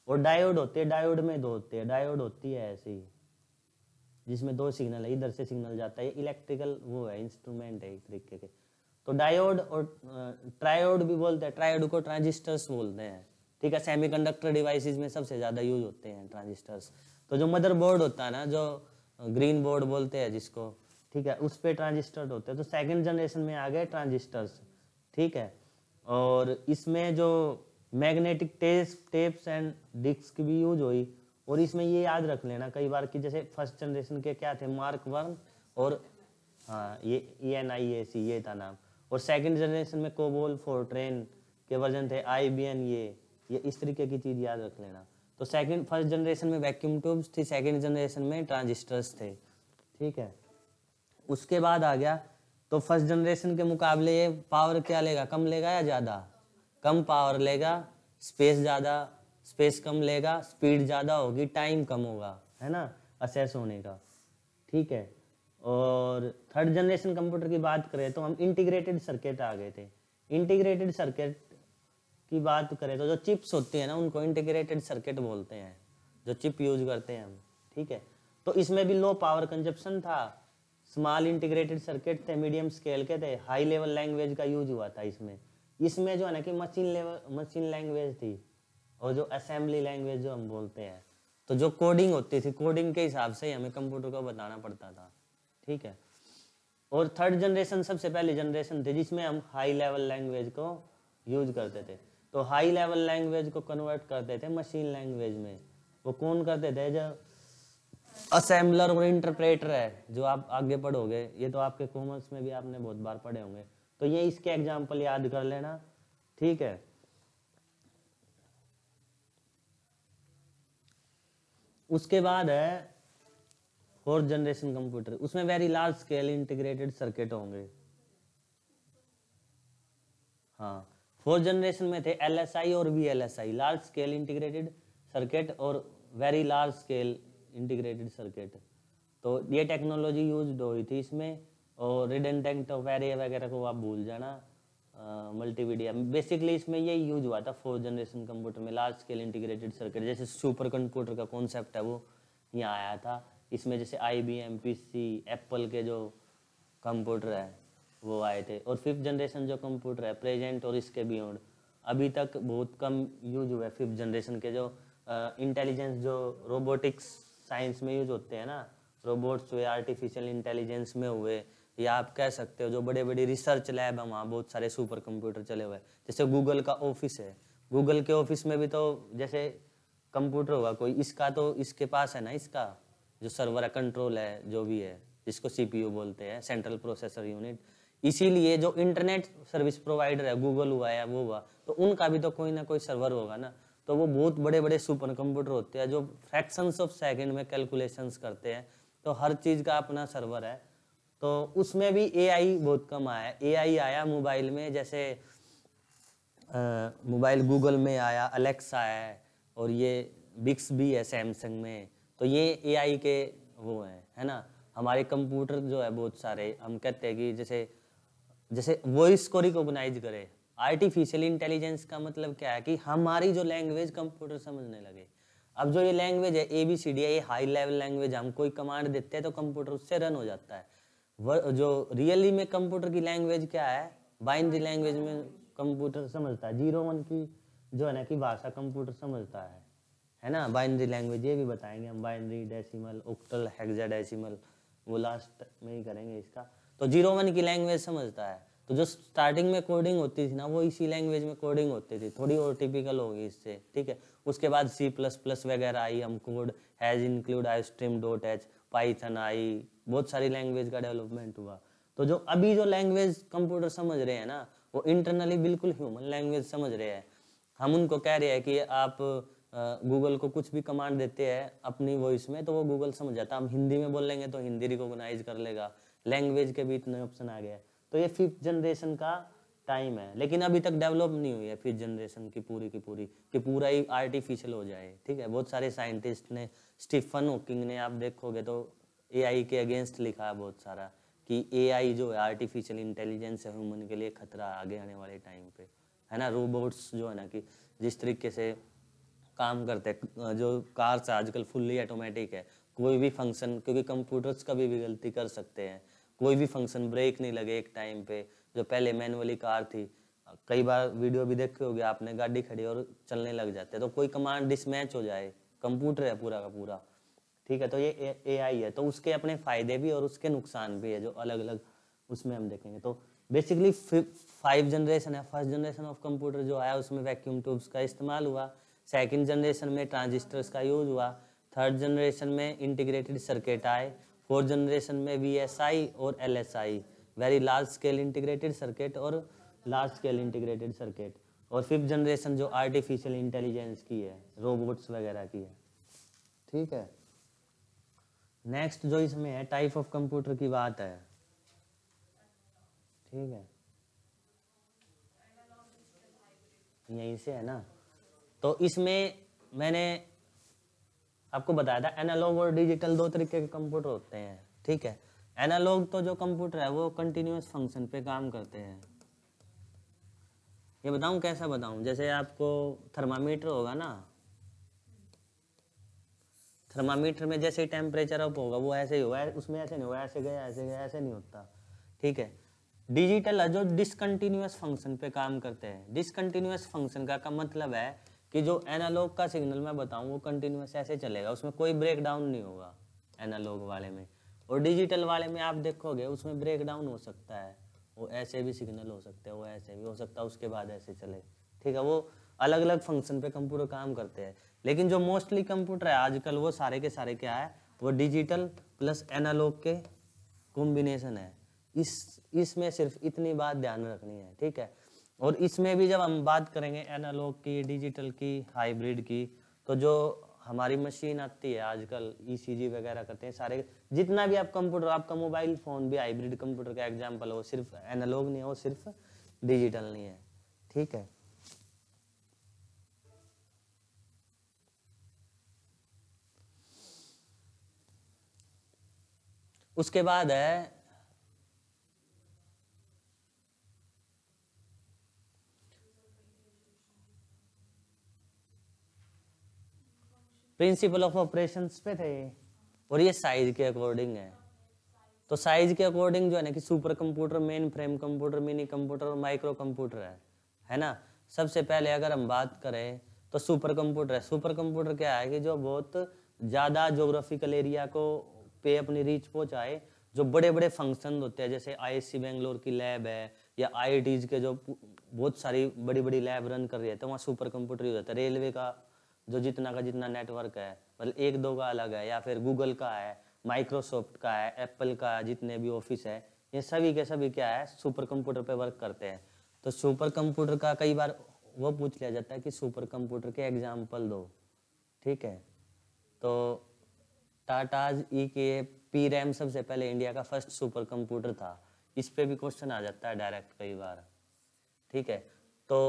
और डायोड होते हैं, डायोड में 2 होते हैं, डायोड होती है ऐसी जिसमें 2 सिग्नल है, इधर से सिग्नल जाता है, इलेक्ट्रिकल वो है, इंस्ट्रूमेंट है एक तरीके के। तो डायोड और ट्रायोड भी बोलते हैं, ट्रायोड को ट्रांजिस्टर्स बोलते हैं, ठीक है। सेमीकंडक्टर डिवाइसेस में सबसे ज़्यादा यूज होते हैं ट्रांजिस्टर्स। तो जो मदरबोर्ड होता है ना, जो ग्रीन बोर्ड बोलते हैं जिसको, ठीक है, उस पे ट्रांजिस्टर होते हैं। तो सेकंड जनरेशन में आ गए ट्रांजिस्टर्स, ठीक है। और इसमें जो मैग्नेटिक टेप्स एंड डिस्क भी यूज हुई। और इसमें ये याद रख लेना कई बार कि जैसे फर्स्ट जनरेशन के क्या थे, मार्क 1 और हाँ ये ENIAC ये था नाम। और सेकंड जनरेशन में कोबोल फोर्ट्रेन के वर्जन थे, IBM ये इस तरीके की चीज़ याद रख लेना। तो फर्स्ट जनरेशन में वैक्यूम ट्यूब्स थी, सेकंड जनरेशन में ट्रांजिस्टर्स थे, ठीक है। उसके बाद आ गया, तो फर्स्ट जनरेशन के मुकाबले ये पावर क्या लेगा, कम लेगा या ज़्यादा? कम पावर लेगा, स्पेस ज़्यादा, स्पेस कम लेगा, स्पीड ज़्यादा होगी, टाइम कम होगा, है ना, असेस होने का, ठीक है। और थर्ड जनरेशन कंप्यूटर की बात करें तो हम इंटीग्रेटेड सर्किट आ गए थे। इंटीग्रेटेड सर्किट की बात करें तो जो चिप्स होती है ना, उनको इंटीग्रेटेड सर्किट बोलते हैं, जो चिप यूज करते हैं हम, ठीक है। तो इसमें भी लो पावर कंजप्शन था, स्मॉल इंटीग्रेटेड सर्किट थे, मीडियम स्केल के थे, हाई लेवल लैंग्वेज का यूज हुआ था इसमें जो है ना कि मशीन लैंग्वेज थी, और जो असेंबली लैंग्वेज जो हम बोलते हैं। तो जो कोडिंग होती थी, कोडिंग के हिसाब से ही हमें कंप्यूटर को बताना पड़ता था, ठीक है। और थर्ड जनरेशन सबसे पहली जनरेशन थी जिसमें हम हाई लेवल लैंग्वेज को यूज करते थे। तो हाई लेवल लैंग्वेज को कन्वर्ट करते थे मशीन लैंग्वेज में। वो कौन करते थे? जो असेंबलर और इंटरप्रेटर है, जो आप आगे पढ़ोगे, ये तो आपके कॉमर्स में भी आपने बहुत बार पढ़े होंगे। तो ये इसके एग्जाम्पल याद कर लेना, ठीक है। उसके बाद है फोर्थ जनरेशन कंप्यूटर, उसमें very large scale integrated circuit होंगे। हाँ, फोर्थ जनरेशन में थे LSI और VLSI, large scale integrated circuit और very large scale integrated circuit. तो ये टेक्नोलॉजी यूज हुई थी इसमें। और रिडंडेंट एरे वगैरह को आप भूल जाना, मल्टीमीडिया बेसिकली इसमें ये यूज हुआ था फोर्थ जनरेशन कंप्यूटर में, लार्ज स्केल इंटीग्रेटेड सर्किट। जैसे सुपर कंप्यूटर का कॉन्सेप्ट है वो यहाँ आया था। इसमें जैसे IBM PC एप्पल के जो कंप्यूटर है वो आए थे। और फिफ्थ जनरेशन जो कंप्यूटर है प्रेजेंट और इसके बियॉन्ड, अभी तक बहुत कम यूज हुआ है फिफ्थ जनरेशन के। जो इंटेलिजेंस जो रोबोटिक्स साइंस में यूज होते हैं ना, रोबोट्स हुए, आर्टिफिशियल इंटेलिजेंस में हुए, या आप कह सकते हो जो बड़े बड़े रिसर्च लैब है वहाँ बहुत सारे सुपर कंप्यूटर चले हुए हैं। जैसे गूगल का ऑफिस है, गूगल के ऑफिस में भी तो जैसे कंप्यूटर होगा कोई, इसका तो इसके पास है ना, इसका जो सर्वर है, कंट्रोल है, जो भी है, जिसको CPU बोलते हैं, सेंट्रल प्रोसेसर यूनिट। इसीलिए जो इंटरनेट सर्विस प्रोवाइडर है, गूगल हुआ या वो हुआ, तो उनका भी तो कोई ना कोई सर्वर होगा ना। तो वो बहुत बड़े बड़े सुपर कंप्यूटर होते हैं जो फ्रैक्शंस ऑफ सेकंड में कैलकुलेशंस करते हैं। तो हर चीज़ का अपना सर्वर है। तो उसमें भी AI बहुत कम आया। AI आया मोबाइल में, जैसे मोबाइल गूगल में आया, अलेक्सा है, और ये बिक्स भी है सैमसंग में। तो ये AI के वो हैं, है ना। हमारे कंप्यूटर जो है बहुत सारे, हम कहते हैं कि जैसे वॉइस को रिकॉग्नाइज करे। आर्टिफिशियल इंटेलिजेंस का मतलब क्या है कि हमारी जो लैंग्वेज कंप्यूटर समझने लगे। अब जो ये लैंग्वेज है ABCD है, ये हाई लेवल लैंग्वेज, हम कोई कमांड देते हैं तो कंप्यूटर उससे रन हो जाता है। जो रियली में कंप्यूटर की लैंग्वेज क्या है, बाइनरी लैंग्वेज में कंप्यूटर समझता है। 0-1 की जो है ना कि भाषा कंप्यूटर समझता है ना। बाइनरी लैंग्वेज ये भी बताएंगे हम, बाइनरी, डेसिमल, ऑक्टल, हेक्साडेसिमल, वो लास्ट में ही करेंगे इसका। तो 0-1 की लैंग्वेज समझता है। तो जो स्टार्टिंग में कोडिंग होती थी ना, वो इसी लैंग्वेज में कोडिंग होती थी, थोड़ी और टिपिकल होगी इससे, ठीक है। उसके बाद C++ वगैरह आई, हम code hash include istream.h, Python आई, बहुत सारी लैंग्वेज का डेवलपमेंट हुआ। तो जो अभी जो लैंग्वेज कंप्यूटर समझ रहे हैं ना, वो इंटरनली बिल्कुल ह्यूमन लैंग्वेज समझ रहे हैं। हम उनको कह रहे हैं कि आप गूगल को कुछ भी कमांड देते हैं अपनी वॉइस में, तो वो गूगल समझ जाता है। हम हिंदी में बोलेंगे तो हिंदी रिकॉग्नाइज कर लेगा। लैंग्वेज के भी इतने ऑप्शन आ गए। तो ये फिफ्थ जनरेशन का टाइम है, लेकिन अभी तक डेवलप नहीं हुई है फिफ्थ जनरेशन की पूरी कि पूरा ही आर्टिफिशियल हो जाए, ठीक है। बहुत सारे साइंटिस्ट ने, स्टीफन हॉकिंग ने, आप देखोगे तो AI के अगेंस्ट लिखा है बहुत सारा कि AI जो है आर्टिफिशियल इंटेलिजेंस है, ह्यूमन के लिए खतरा आगे आने वाले टाइम पे, है ना। रोबोट्स जो है ना कि जिस तरीके से काम करते हैं। जो कार्स आजकल फुल्ली ऑटोमेटिक है, कोई भी फंक्शन, क्योंकि कंप्यूटर्स कभी भी गलती कर सकते हैं, कोई भी फंक्शन ब्रेक नहीं लगे एक टाइम पे। जो पहले मैनुअली कार थी, कई बार वीडियो भी देखे होगे आपने, गाड़ी खड़ी और चलने लग जाते हैं तो कोई कमांड डिसमैच हो जाए, कंप्यूटर है पूरा का पूरा, ठीक है। तो ये AI है, तो उसके अपने फायदे भी और उसके नुकसान भी है जो अलग अलग उसमें हम देखेंगे। तो बेसिकली 5 जनरेशन है। फर्स्ट जनरेशन ऑफ कंप्यूटर जो आया उसमें वैक्यूम ट्यूब्स का इस्तेमाल हुआ। सेकंड जनरेशन में ट्रांजिस्टर्स का यूज हुआ। थर्ड जनरेशन में इंटीग्रेटेड सर्किट आए। फोर्थ जनरेशन में VSI और LSI, very large scale integrated circuit और लार्ज स्केल इंटीग्रेटेड सर्किट। और फिफ्थ जनरेशन जो आर्टिफिशियल इंटेलिजेंस की है, रोबोट्स वगैरह की है, ठीक है। नेक्स्ट जो इसमें है टाइप ऑफ कंप्यूटर की बात है, ठीक है, यहीं से है ना। तो इसमें मैंने आपको बताया था एनालॉग और डिजिटल दो तरीके के कंप्यूटर होते हैं, ठीक है। एनालॉग तो जो कंप्यूटर है वो कंटिन्यूअस फंक्शन पे काम करते हैं। ये बताऊं कैसा बताऊं, जैसे आपको थर्मामीटर होगा ना, थर्मामीटर में जैसे टेम्परेचर अप होगा वो ऐसे ही होगा, उसमें ऐसे नहीं होगा, ऐसे गया ऐसे गया, ऐसे नहीं होता, ठीक है। डिजिटल है जो डिसकंटिन्यूअस फंक्शन पे काम करते हैं। डिसकंटिन्यूअस फंक्शन का मतलब है कि जो एनालॉग का सिग्नल मैं बताऊं वो कंटिन्यूअस ऐसे चलेगा, उसमें कोई ब्रेक डाउन नहीं होगा एनालॉग वाले में। और डिजिटल वाले में आप देखोगे उसमें ब्रेक डाउन हो सकता है, वो ऐसे भी सिग्नल हो सकते हैं, वो ऐसे भी हो सकता है, उसके बाद ऐसे चले, ठीक है। वो अलग अलग फंक्शन पे कंप्यूटर काम करते हैं। लेकिन जो मोस्टली कंप्यूटर है आजकल वो सारे के सारे क्या है, वो डिजिटल प्लस एनालॉग के कॉम्बिनेशन है। इसमें सिर्फ इतनी बात ध्यान रखनी है, ठीक है। और इसमें भी जब हम बात करेंगे एनालॉग की, डिजिटल की, हाइब्रिड की, तो जो हमारी मशीन आती है आजकल ECG वगैरह करते हैं सारे, जितना भी आप कंप्यूटर, आपका मोबाइल फोन भी हाइब्रिड कंप्यूटर का एग्जांपल है, वो सिर्फ एनालॉग नहीं है, वो सिर्फ डिजिटल नहीं है, ठीक है। उसके बाद है प्रिंसिपल ऑफ ऑपरेशंस पे थे, और ये साइज के अकॉर्डिंग है। तो साइज के अकॉर्डिंग जो है ना कि super computer, mainframe computer, mini computer और माइक्रो कंप्यूटर है ना। सबसे पहले अगर हम बात करें तो सुपर कंप्यूटर है। सुपर कंप्यूटर क्या है कि जो बहुत ज़्यादा ज्योग्राफिकल एरिया को पे अपनी रीच पहुंचाए, जो बड़े बड़े फंक्शन होते हैं, जैसे ISC बेंगलोर की लैब है या IITs के जो बहुत सारी बड़ी बड़ी लैब रन कर रही है, तो वहाँ सुपर कंप्यूटर यूज होता है। रेलवे का जो जितना का जितना नेटवर्क है, मतलब एक दो का अलग है, या फिर गूगल का है, माइक्रोसॉफ्ट का है, एप्पल का है, जितने भी ऑफिस है, ये सभी के सभी क्या है, सुपर कंप्यूटर पे वर्क करते हैं। तो सुपर कंप्यूटर का कई बार वो पूछ लिया जाता है कि सुपर कंप्यूटर के एग्जाम्पल दो, ठीक है। तो टाटाज EK रैम सबसे पहले इंडिया का फर्स्ट सुपर कंप्यूटर था। इस पे भी क्वेश्चन आ जाता है डायरेक्ट कई बार, ठीक है। तो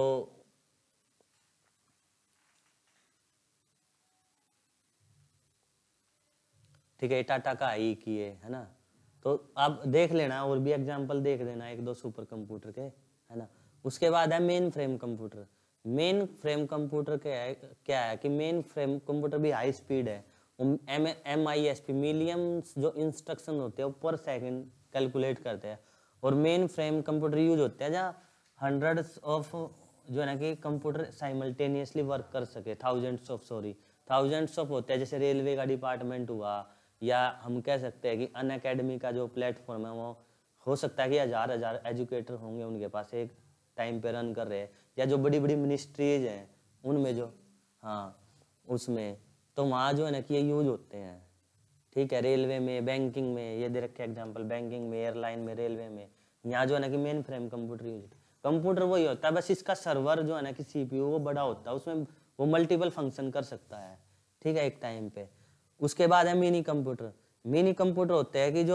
ठीक है, टाटा का EK है ना। तो आप देख लेना और भी एग्जाम्पल देख लेना एक दो सुपर कंप्यूटर के, है ना। उसके बाद है mainframe computer. Mainframe computer क्या है कि मेन फ्रेम कंप्यूटर भी हाई स्पीड है। MISP मिलियंस जो इंस्ट्रक्शन होते हैं वो पर सेकंड कैलकुलेट करते हैं। और मेन फ्रेम कंप्यूटर यूज होते हैं जहाँ हंड्रेड्स ऑफ जो है ना कि कंप्यूटर साइमल्टेनियसली वर्क कर सके, थाउजेंड्स ऑफ होते हैं। जैसे रेलवे का डिपार्टमेंट हुआ, या हम कह सकते हैं कि अनअकैडमी का जो प्लेटफॉर्म है वो हो सकता है कि हजार हजार एजुकेटर होंगे उनके पास एक टाइम पे रन कर रहे हैं, या जो बड़ी बड़ी मिनिस्ट्रीज हैं उनमें जो, हाँ उसमें, तो वहाँ जो है ना कि ये यूज होते हैं, ठीक है। रेलवे में, बैंकिंग में, ये दे रखे एग्जाम्पल, बैंकिंग में, एयरलाइन में, रेलवे में, यहाँ जो है ना कि मेन फ्रेम कंप्यूटर यूज होता है। कंप्यूटर वही होता है, बस इसका सर्वर जो है ना कि CPU वो बड़ा होता है, उसमें वो मल्टीपल फंक्शन कर सकता है, ठीक है, एक टाइम पे। उसके बाद है मिनी कंप्यूटर। मिनी कंप्यूटर होते हैं कि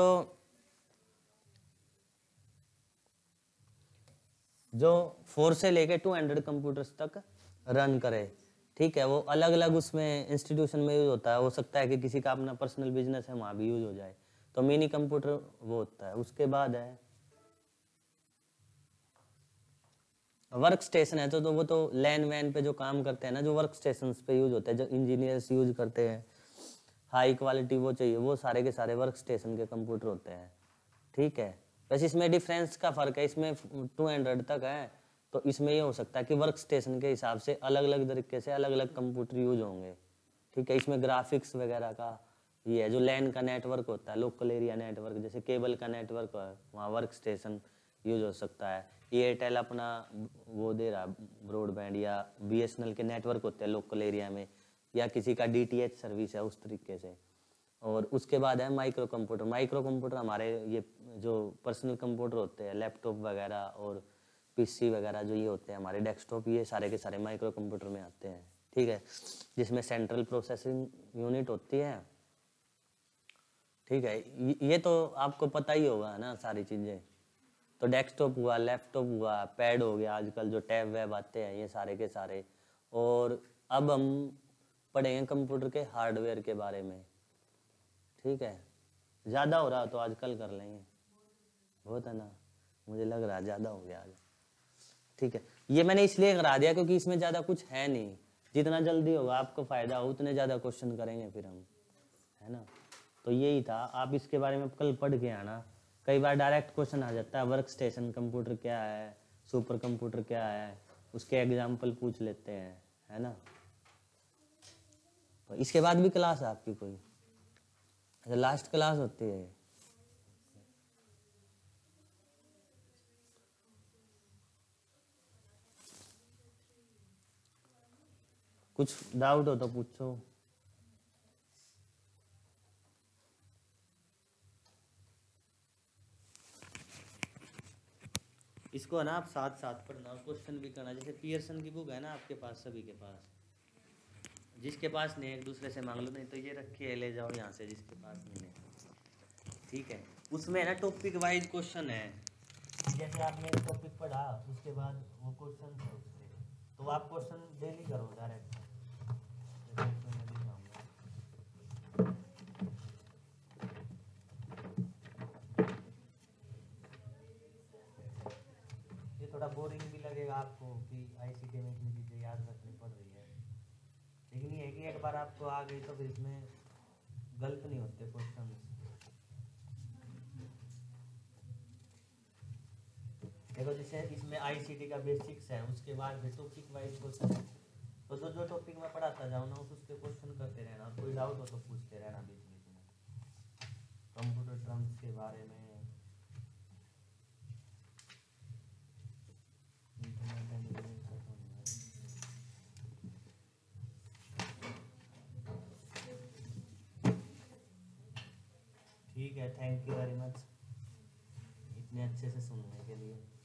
जो 4 से लेके 200 कंप्यूटर्स तक रन करे, ठीक है। वो अलग अलग उसमें इंस्टीट्यूशन में यूज होता है, हो सकता है कि किसी का अपना पर्सनल बिजनेस है वहाँ भी यूज हो जाए, तो मिनी कंप्यूटर वो होता है। उसके बाद है वर्क स्टेशन है तो वो तो लैन वैन पे जो काम करते हैं ना, जो वर्क स्टेशन पे यूज होते हैं, जो इंजीनियर्स यूज करते हैं, हाई क्वालिटी वो चाहिए, वो सारे के सारे वर्क स्टेशन के कंप्यूटर होते हैं। ठीक है, वैसे इसमें डिफरेंस का फर्क है, इसमें 200 तक है, तो इसमें ये हो सकता है कि वर्क स्टेशन के हिसाब से अलग अलग तरीके से अलग अलग कंप्यूटर यूज होंगे। ठीक है, इसमें ग्राफिक्स वगैरह का ये है, जो लैन का नेटवर्क होता है, लोकल एरिया नेटवर्क, जैसे केबल का नेटवर्क है, वहाँ वर्क स्टेशन यूज हो सकता है। एयरटेल अपना वो दे रहा ब्रॉडबैंड, या बीएसएनएल के नेटवर्क होते हैं लोकल एरिया में, या किसी का डीटीएच सर्विस है उस तरीके से। और उसके बाद है माइक्रो कंप्यूटर। माइक्रो कंप्यूटर हमारे ये जो पर्सनल कंप्यूटर होते हैं, लैपटॉप वगैरह और पीसी वगैरह जो ये होते हैं हमारे डेस्कटॉप, ये सारे के सारे माइक्रो कंप्यूटर में आते हैं। ठीक है, जिसमें सेंट्रल प्रोसेसिंग यूनिट होती है। ठीक है, ये तो आपको पता ही होगा ना सारी चीज़ें। तो डेस्कटॉप हुआ, लैपटॉप हुआ, पैड हो गया, आजकल जो टैब वैब आते हैं, ये सारे के सारे। और अब हम पढ़ेंगे कंप्यूटर के हार्डवेयर के बारे में। ठीक है, ज़्यादा हो रहा तो आज कल कर लेंगे, बहुत है ना, मुझे लग रहा है ज़्यादा हो गया आज। ठीक है, ये मैंने इसलिए करा दिया क्योंकि इसमें ज़्यादा कुछ है नहीं, जितना जल्दी होगा आपको फ़ायदा हो उतने ज़्यादा क्वेश्चन करेंगे फिर हम, है ना। तो यही था, आप इसके बारे में कल पढ़ के आना। कई बार डायरेक्ट क्वेश्चन आ जाता है, वर्क स्टेशन कंप्यूटर क्या है, सुपर कंप्यूटर क्या है, उसके एग्जाम्पल पूछ लेते हैं, है ना। तो इसके बाद भी क्लास है आपकी कोई? अच्छा, लास्ट क्लास होती है। कुछ डाउट हो तो पूछो। इसको है ना आप साथ साथ पढ़ना और क्वेश्चन भी करना। जैसे पियर्सन की बुक है ना आपके पास, सभी के पास, जिसके पास नहीं एक दूसरे से मांग लो, नहीं तो ये रखिए, ले जाओ यहाँ से जिसके पास नहीं है। ठीक है, उसमें है ना टॉपिक वाइज क्वेश्चन है। जैसे आपने टॉपिक पढ़ा उसके बाद वो क्वेश्चन है उसके, तो आप क्वेश्चन डेली करो डायरेक्ट। ये थोड़ा बोरिंग भी लगेगा आपको कि आईसीटी में इतनी चीज़ें याद रखनी पड़ रही है, लेकिन ये है कि एक बार आपको आ गई तो फिर इसमें गलत नहीं होते क्वेश्चन। देखो जैसे इसमें आईसीटी का बेसिक्स है, उसके बाद भी टॉपिक वाइज क्वेश्चन है, तो जो जो टॉपिक में पढ़ाता जाऊँ ना उसके क्वेश्चन करते रहना, और कोई डाउट हो तो पूछते रहना बीच बीच में, कंप्यूटर टर्म्स के बारे में। ठीक है, थैंक यू वेरी मच इतने अच्छे से सुनने के लिए।